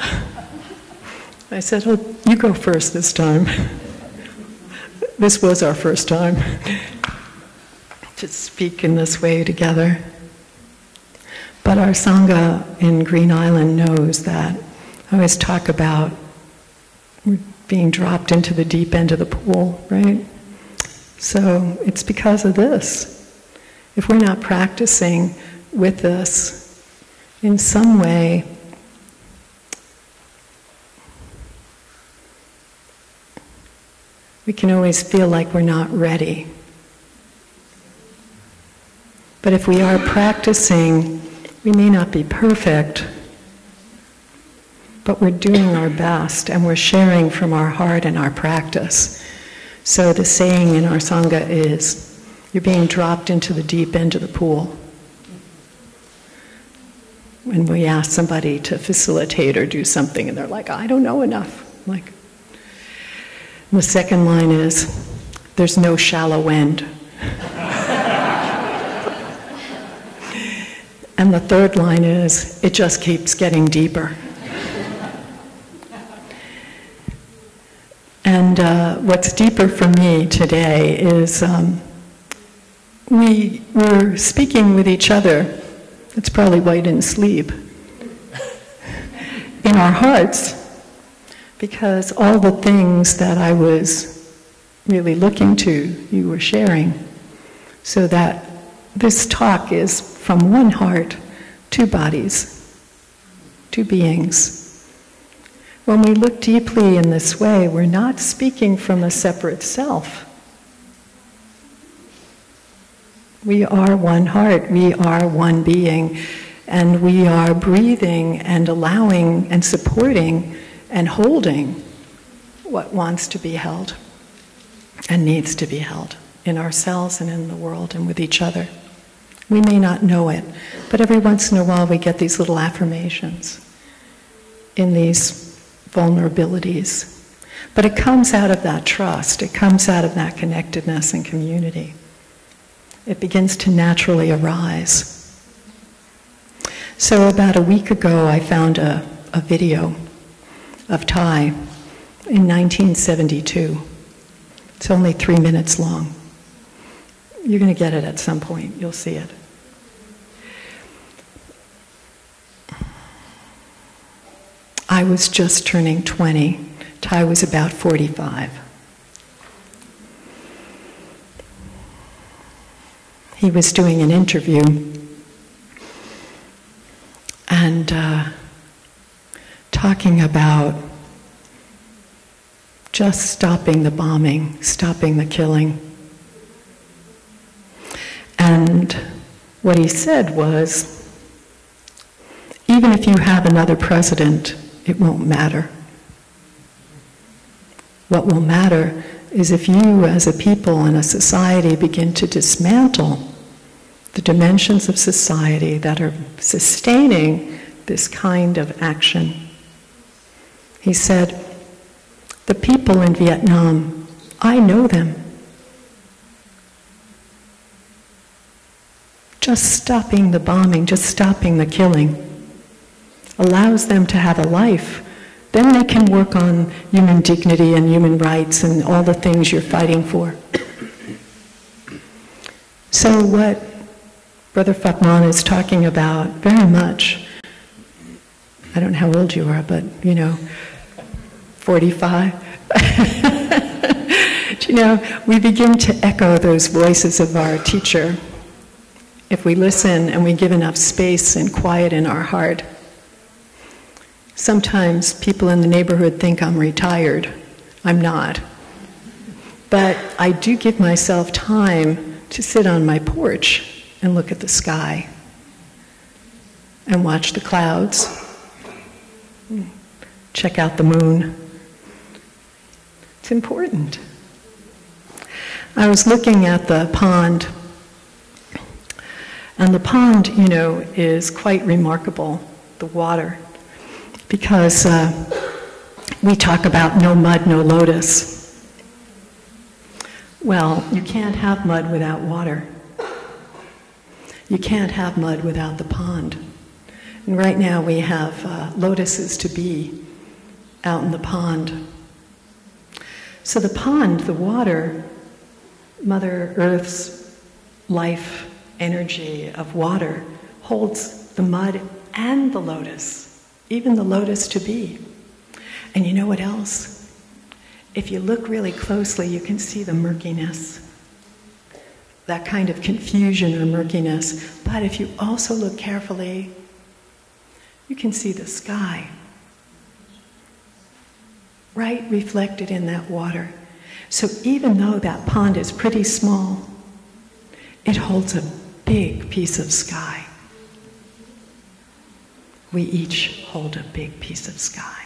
I said, oh, you go first this time. This was our first time to speak in this way together. But our Sangha in Green Island knows that I always talk about being dropped into the deep end of the pool, right? So it's because of this. If we're not practicing with this in some way, we can always feel like we're not ready. But if we are practicing, we may not be perfect, but we're doing our best and we're sharing from our heart and our practice. So the saying in our Sangha is, you're being dropped into the deep end of the pool. When we ask somebody to facilitate or do something and they're like, I don't know enough. I'm like, The second line is, there's no shallow end. And the third line is, it just keeps getting deeper. And uh, what's deeper for me today is um, we were speaking with each other. That's probably why you didn't sleep. In our hearts, because all the things that I was really looking to, you were sharing. So that this talk is from one heart, two bodies, two beings. When we look deeply in this way, we're not speaking from a separate self. We are one heart, we are one being, and we are breathing and allowing and supporting and holding what wants to be held and needs to be held in ourselves and in the world and with each other. We may not know it, but every once in a while we get these little affirmations in these vulnerabilities. But it comes out of that trust, it comes out of that connectedness and community. It begins to naturally arise. So about a week ago I found a, a video of Thai in nineteen seventy-two. It's only three minutes long. You're going to get it at some point, you'll see it. I was just turning twenty. Thai was about forty-five. He was doing an interview, and uh, talking about just stopping the bombing, stopping the killing. And what he said was, even if you have another president, it won't matter. What will matter is if you as a people and a society begin to dismantle the dimensions of society that are sustaining this kind of action. He said, the people in Vietnam, I know them. Just stopping the bombing, just stopping the killing, allows them to have a life. Then they can work on human dignity and human rights and all the things you're fighting for. So what Brother Fatman is talking about very much, I don't know how old you are, but you know, forty-five. You know, we begin to echo those voices of our teacher if we listen and we give enough space and quiet in our heart. Sometimes people in the neighborhood think I'm retired. I'm not. But I do give myself time to sit on my porch and look at the sky and watch the clouds, check out the moon. It's important. I was looking at the pond, and the pond, you know, is quite remarkable, the water, because uh, we talk about no mud, no lotus. Well, you can't have mud without water. You can't have mud without the pond. And right now we have uh, lotuses to be out in the pond. So the pond, the water, Mother Earth's life energy of water holds the mud and the lotus, even the lotus to be. And you know what else? If you look really closely, you can see the murkiness, that kind of confusion or murkiness. But if you also look carefully, you can see the sky, right reflected in that water. So even though that pond is pretty small, it holds a big piece of sky. We each hold a big piece of sky.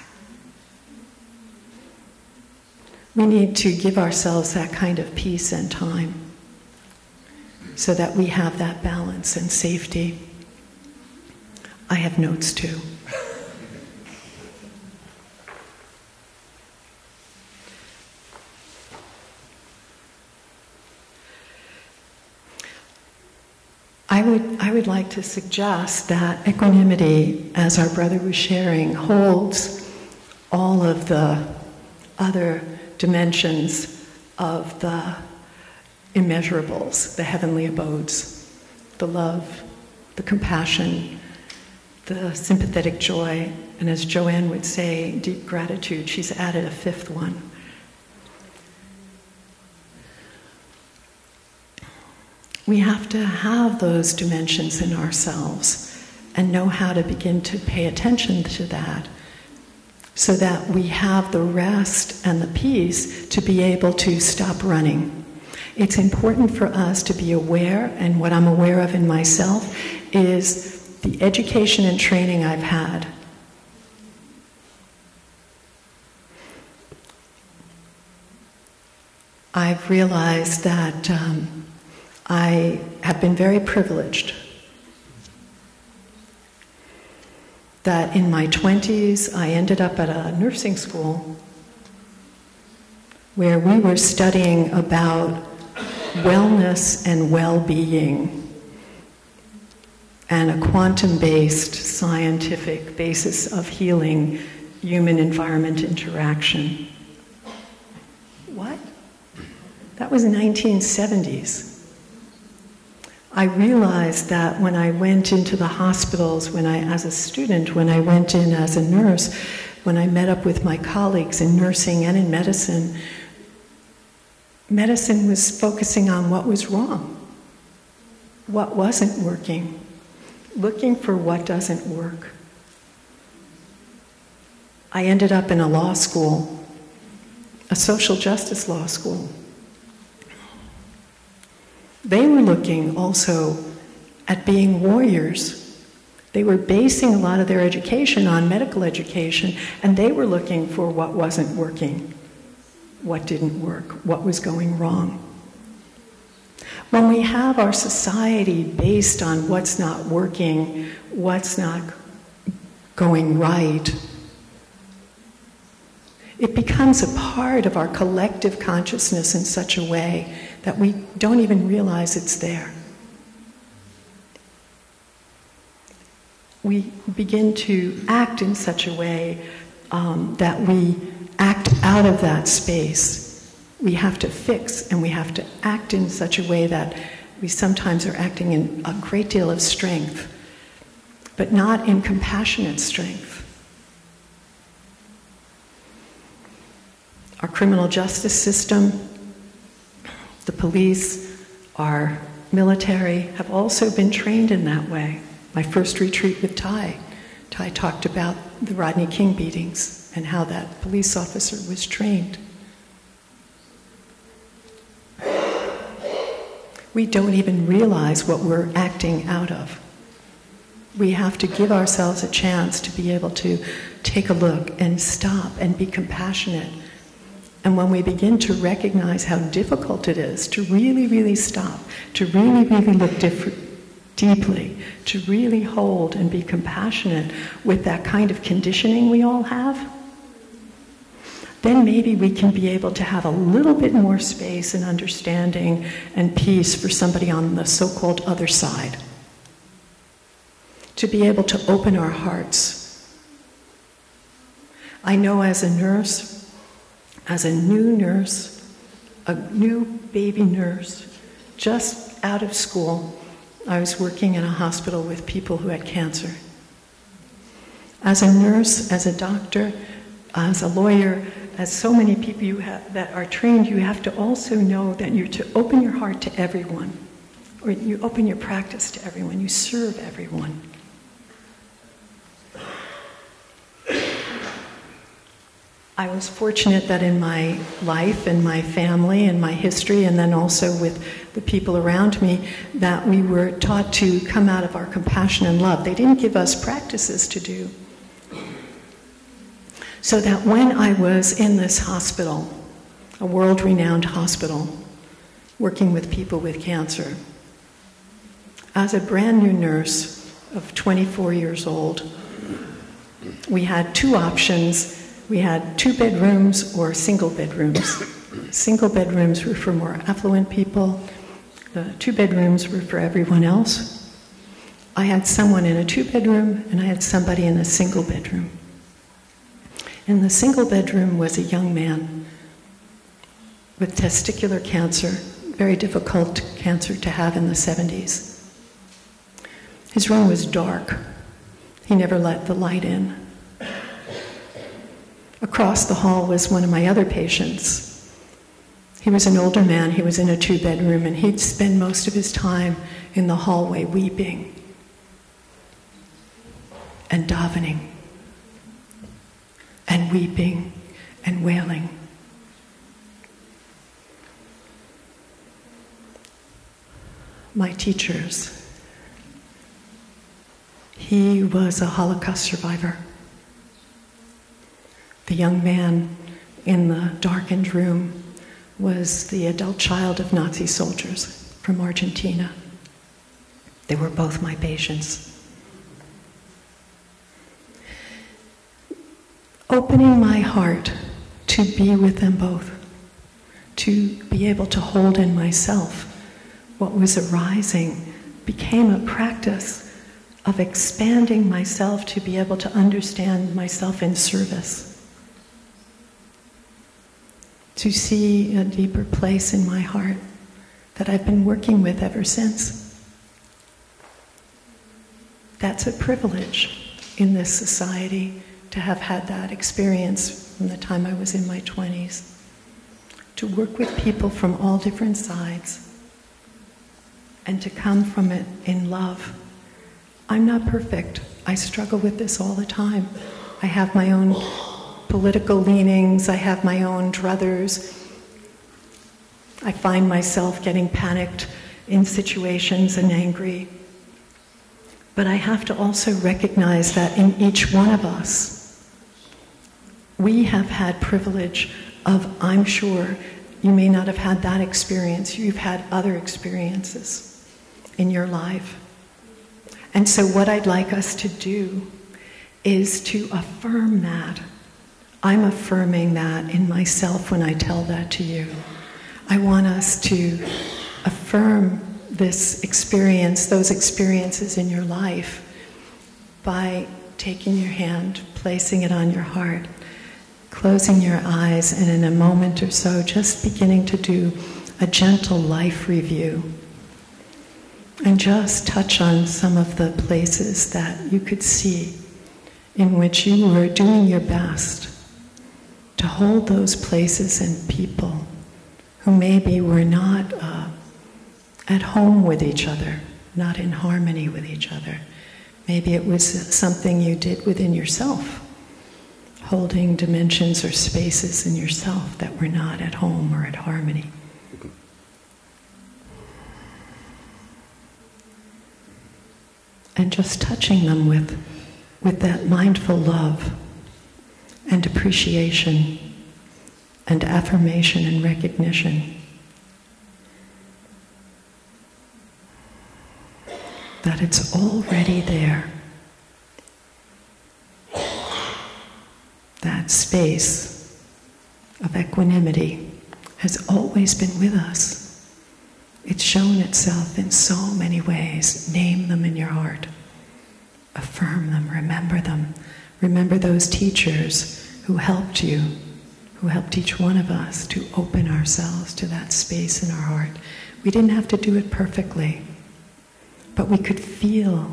We need to give ourselves that kind of peace and time so that we have that balance and safety. I have notes too. would like to suggest that equanimity, as our brother was sharing, holds all of the other dimensions of the immeasurables, the heavenly abodes, the love, the compassion, the sympathetic joy, and as Joanne would say, deep gratitude. She's added a fifth one. We have to have those dimensions in ourselves and know how to begin to pay attention to that so that we have the rest and the peace to be able to stop running. It's important for us to be aware, and what I'm aware of in myself is the education and training I've had. I've realized that um, I have been very privileged. That in my twenties, I ended up at a nursing school where we were studying about wellness and well-being and a quantum-based scientific basis of healing human-environment interaction. What? That was nineteen seventies. I realized that when I went into the hospitals, when I, as a student, when I went in as a nurse, when I met up with my colleagues in nursing and in medicine, medicine was focusing on what was wrong, what wasn't working, looking for what doesn't work. I ended up in a law school, a social justice law school. They were looking also at being warriors. They were basing a lot of their education on medical education, and they were looking for what wasn't working, what didn't work, what was going wrong. When we have our society based on what's not working, what's not going right, it becomes a part of our collective consciousness in such a way that we don't even realize it's there. We begin to act in such a way um, that we act out of that space. We have to fix, and we have to act in such a way that we sometimes are acting in a great deal of strength, but not in compassionate strength. Our criminal justice system, the police, our military have also been trained in that way. My first retreat with Ty, Ty talked about the Rodney King beatings and how that police officer was trained. We don't even realize what we're acting out of. We have to give ourselves a chance to be able to take a look and stop and be compassionate. And when we begin to recognize how difficult it is to really, really stop, to really, really look diff- deeply, to really hold and be compassionate with that kind of conditioning we all have, then maybe we can be able to have a little bit more space and understanding and peace for somebody on the so-called other side. To be able to open our hearts. I know as a nurse, as a new nurse, a new baby nurse, just out of school, I was working in a hospital with people who had cancer. As a nurse, as a doctor, as a lawyer, as so many people you have that are trained, you have to also know that you're to open your heart to everyone, or you open your practice to everyone, you serve everyone. I was fortunate that in my life and my family and my history, and then also with the people around me, that we were taught to come out of our compassion and love. They didn't give us practices to do. So that when I was in this hospital, a world-renowned hospital, working with people with cancer, as a brand new nurse of twenty-four years old, we had two options. We had two bedrooms or single bedrooms. Single bedrooms were for more affluent people. The two bedrooms were for everyone else. I had someone in a two-bedroom and I had somebody in a single bedroom. In the single bedroom was a young man with testicular cancer, very difficult cancer to have in the seventies. His room was dark. He never let the light in. Across the hall was one of my other patients. He was an older man, he was in a two-bedroom, and he'd spend most of his time in the hallway weeping and davening and weeping and wailing. My teachers. He was a Holocaust survivor. The young man in the darkened room was the adult child of Nazi soldiers from Argentina. They were both my patients. Opening my heart to be with them both, to be able to hold in myself what was arising, became a practice of expanding myself to be able to understand myself in service. To see a deeper place in my heart that I've been working with ever since. That's a privilege in this society to have had that experience from the time I was in my twenties. To work with people from all different sides and to come from it in love. I'm not perfect. I struggle with this all the time. I have my own political leanings, I have my own druthers. I find myself getting panicked in situations and angry. But I have to also recognize that in each one of us, we have had privilege of, I'm sure, you may not have had that experience, you've had other experiences in your life. And so what I'd like us to do is to affirm that. I'm affirming that in myself when I tell that to you. I want us to affirm this experience, those experiences in your life, by taking your hand, placing it on your heart, closing your eyes, and in a moment or so, just beginning to do a gentle life review. And just touch on some of the places that you could see in which you were doing your best to hold those places and people who maybe were not uh, at home with each other, not in harmony with each other. Maybe it was something you did within yourself, holding dimensions or spaces in yourself that were not at home or at harmony. And just touching them with, with that mindful love and appreciation and affirmation and recognition that it's already there. That space of equanimity has always been with us. It's shown itself in so many ways. Name them in your heart. Affirm them, remember them. Remember those teachers who helped you, who helped each one of us to open ourselves to that space in our heart. We didn't have to do it perfectly, but we could feel,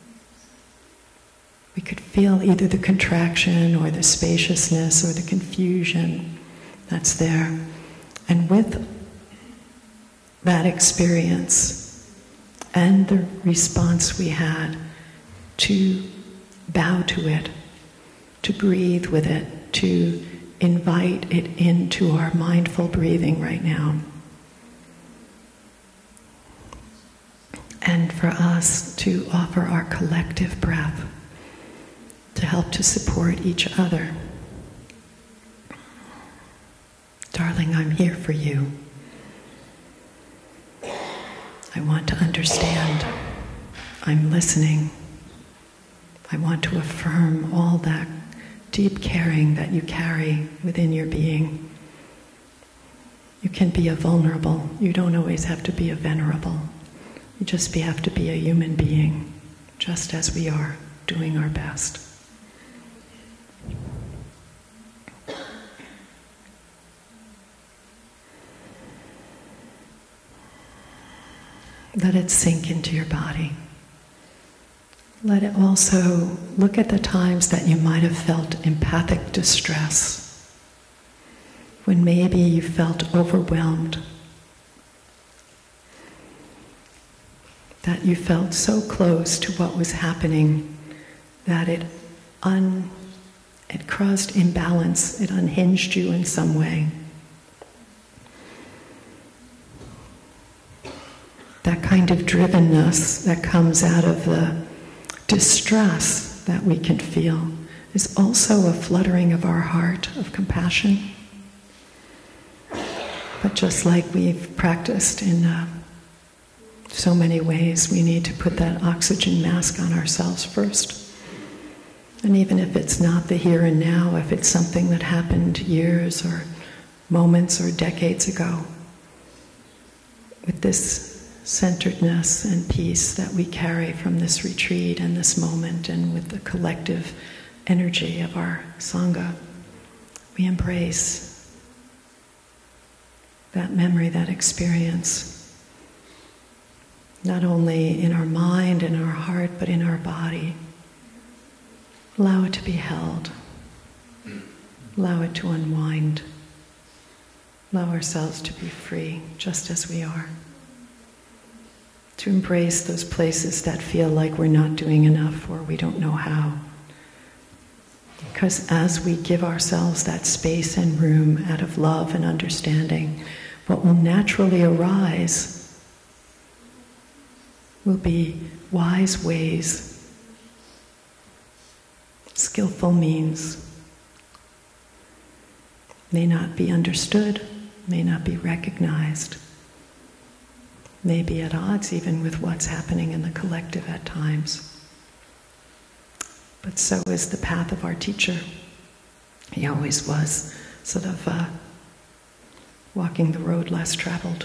we could feel either the contraction or the spaciousness or the confusion that's there. And with that experience and the response we had, to bow to it, to breathe with it, to invite it into our mindful breathing right now. And for us to offer our collective breath to help to support each other. Darling, I'm here for you. I want to understand. I'm listening. I want to affirm all that deep caring that you carry within your being. You can be a vulnerable. You don't always have to be a venerable. You just be, have to be a human being, just as we are, doing our best. Let it sink into your body. Let it also look at the times that you might have felt empathic distress, when maybe you felt overwhelmed, that you felt so close to what was happening that it un, it caused imbalance, it unhinged you in some way. That kind of drivenness that comes out of the distress that we can feel is also a fluttering of our heart of compassion. But just like we've practiced in uh, so many ways, we need to put that oxygen mask on ourselves first. And even if it's not the here and now, if it's something that happened years or moments or decades ago, with this centeredness and peace that we carry from this retreat and this moment, and with the collective energy of our Sangha, we embrace that memory, that experience, not only in our mind and our heart, but in our body. Allow it to be held. Allow it to unwind. Allow ourselves to be free, just as we are. To embrace those places that feel like we're not doing enough or we don't know how. Because as we give ourselves that space and room out of love and understanding, what will naturally arise will be wise ways, skillful means. May not be understood, may not be recognized, may be at odds even with what's happening in the collective at times. But so is the path of our teacher. He always was sort of uh, walking the road less traveled.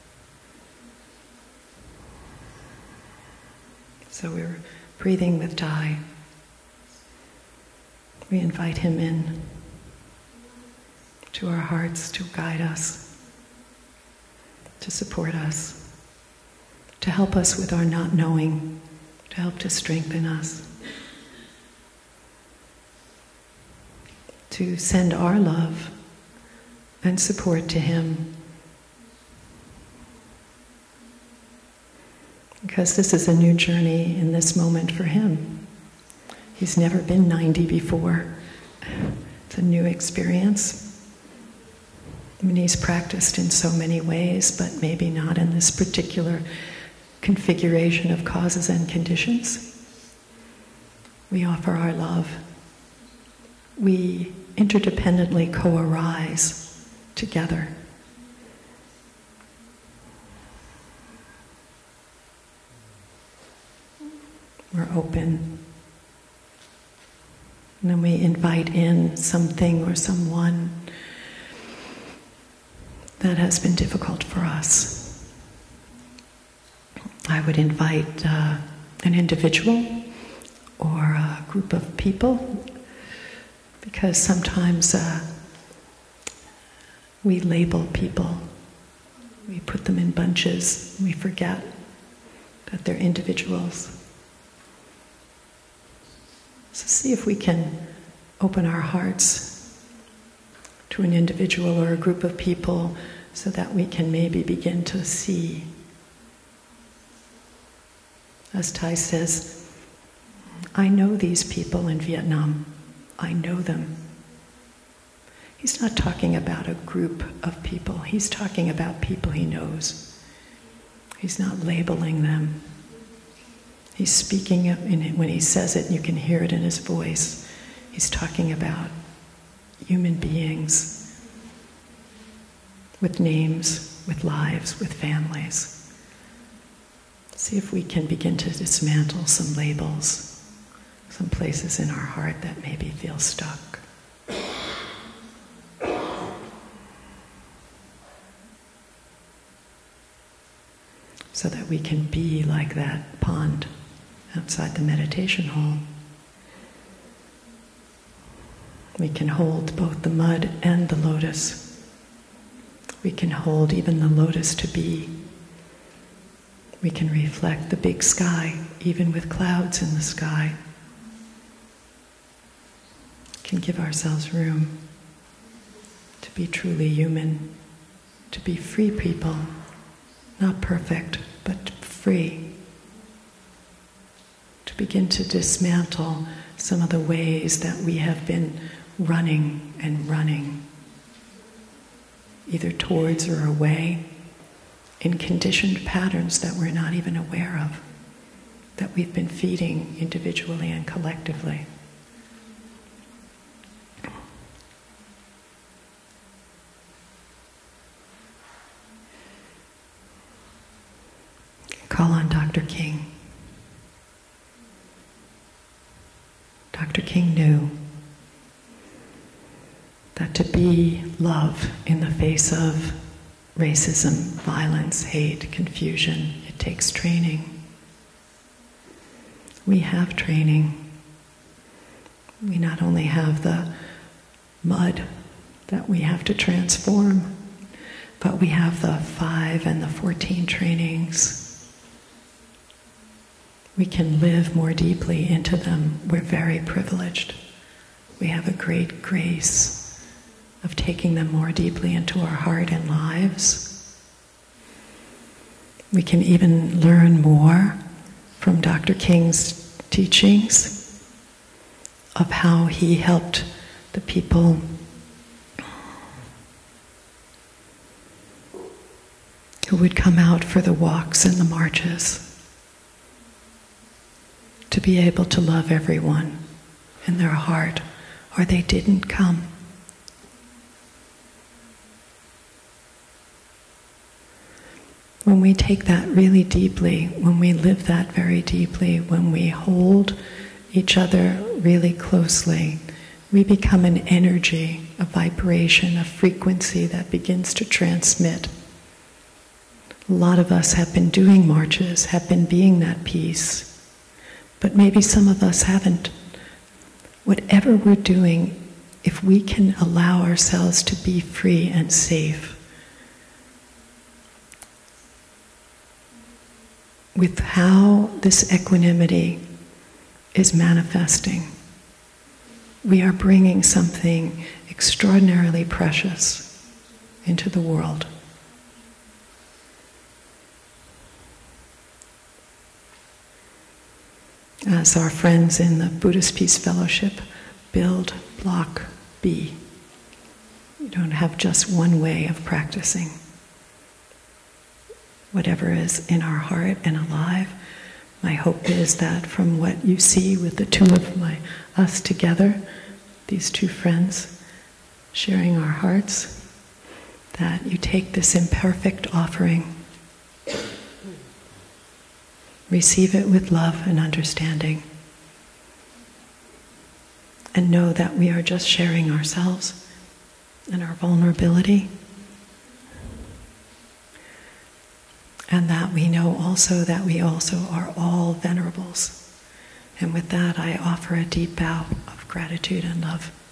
So we're breathing with Dai. We invite him in to our hearts to guide us, to support us, to help us with our not knowing, to help to strengthen us, to send our love and support to him. Because this is a new journey in this moment for him. He's never been ninety before. It's a new experience. I mean, he's practiced in so many ways, but maybe not in this particular configuration of causes and conditions. We offer our love. We interdependently co-arise together. We're open. And then we invite in something or someone that has been difficult for us. I would invite uh, an individual or a group of people, because sometimes uh, we label people. We put them in bunches. We forget that they're individuals. So see if we can open our hearts to an individual or a group of people so that we can maybe begin to see. As Thai says, I know these people in Vietnam. I know them. He's not talking about a group of people. He's talking about people he knows. He's not labeling them. He's speaking in it when he says it, and you can hear it in his voice. He's talking about human beings with names, with lives, with families. See if we can begin to dismantle some labels, some places in our heart that maybe feel stuck. So that we can be like that pond outside the meditation hall. We can hold both the mud and the lotus. We can hold even the lotus to be. We can reflect the big sky, even with clouds in the sky. We can give ourselves room to be truly human, to be free people, not perfect, but free. To begin to dismantle some of the ways that we have been running and running, either towards or away, in conditioned patterns that we're not even aware of, that we've been feeding individually and collectively. Call on Doctor King. Doctor King knew that to be love in the face of racism, violence, hate, confusion, it takes training. We have training. We not only have the mud that we have to transform, but we have the five and the fourteen trainings. We can live more deeply into them. We're very privileged. We have a great grace of taking them more deeply into our heart and lives. We can even learn more from Doctor King's teachings of how he helped the people who would come out for the walks and the marches, to be able to love everyone in their heart, or they didn't come. When we take that really deeply, when we live that very deeply, when we hold each other really closely, we become an energy, a vibration, a frequency that begins to transmit. A lot of us have been doing marches, have been being that peace, but maybe some of us haven't. Whatever we're doing, if we can allow ourselves to be free and safe, with how this equanimity is manifesting, we are bringing something extraordinarily precious into the world. As our friends in the Buddhist Peace Fellowship build Block B, you don't have just one way of practicing. Whatever is in our heart and alive, my hope is that from what you see with the two of my us together, these two friends sharing our hearts, that you take this imperfect offering, receive it with love and understanding, and know that we are just sharing ourselves and our vulnerability, and that we know also that we also are all venerables. And with that, I offer a deep bow of gratitude and love.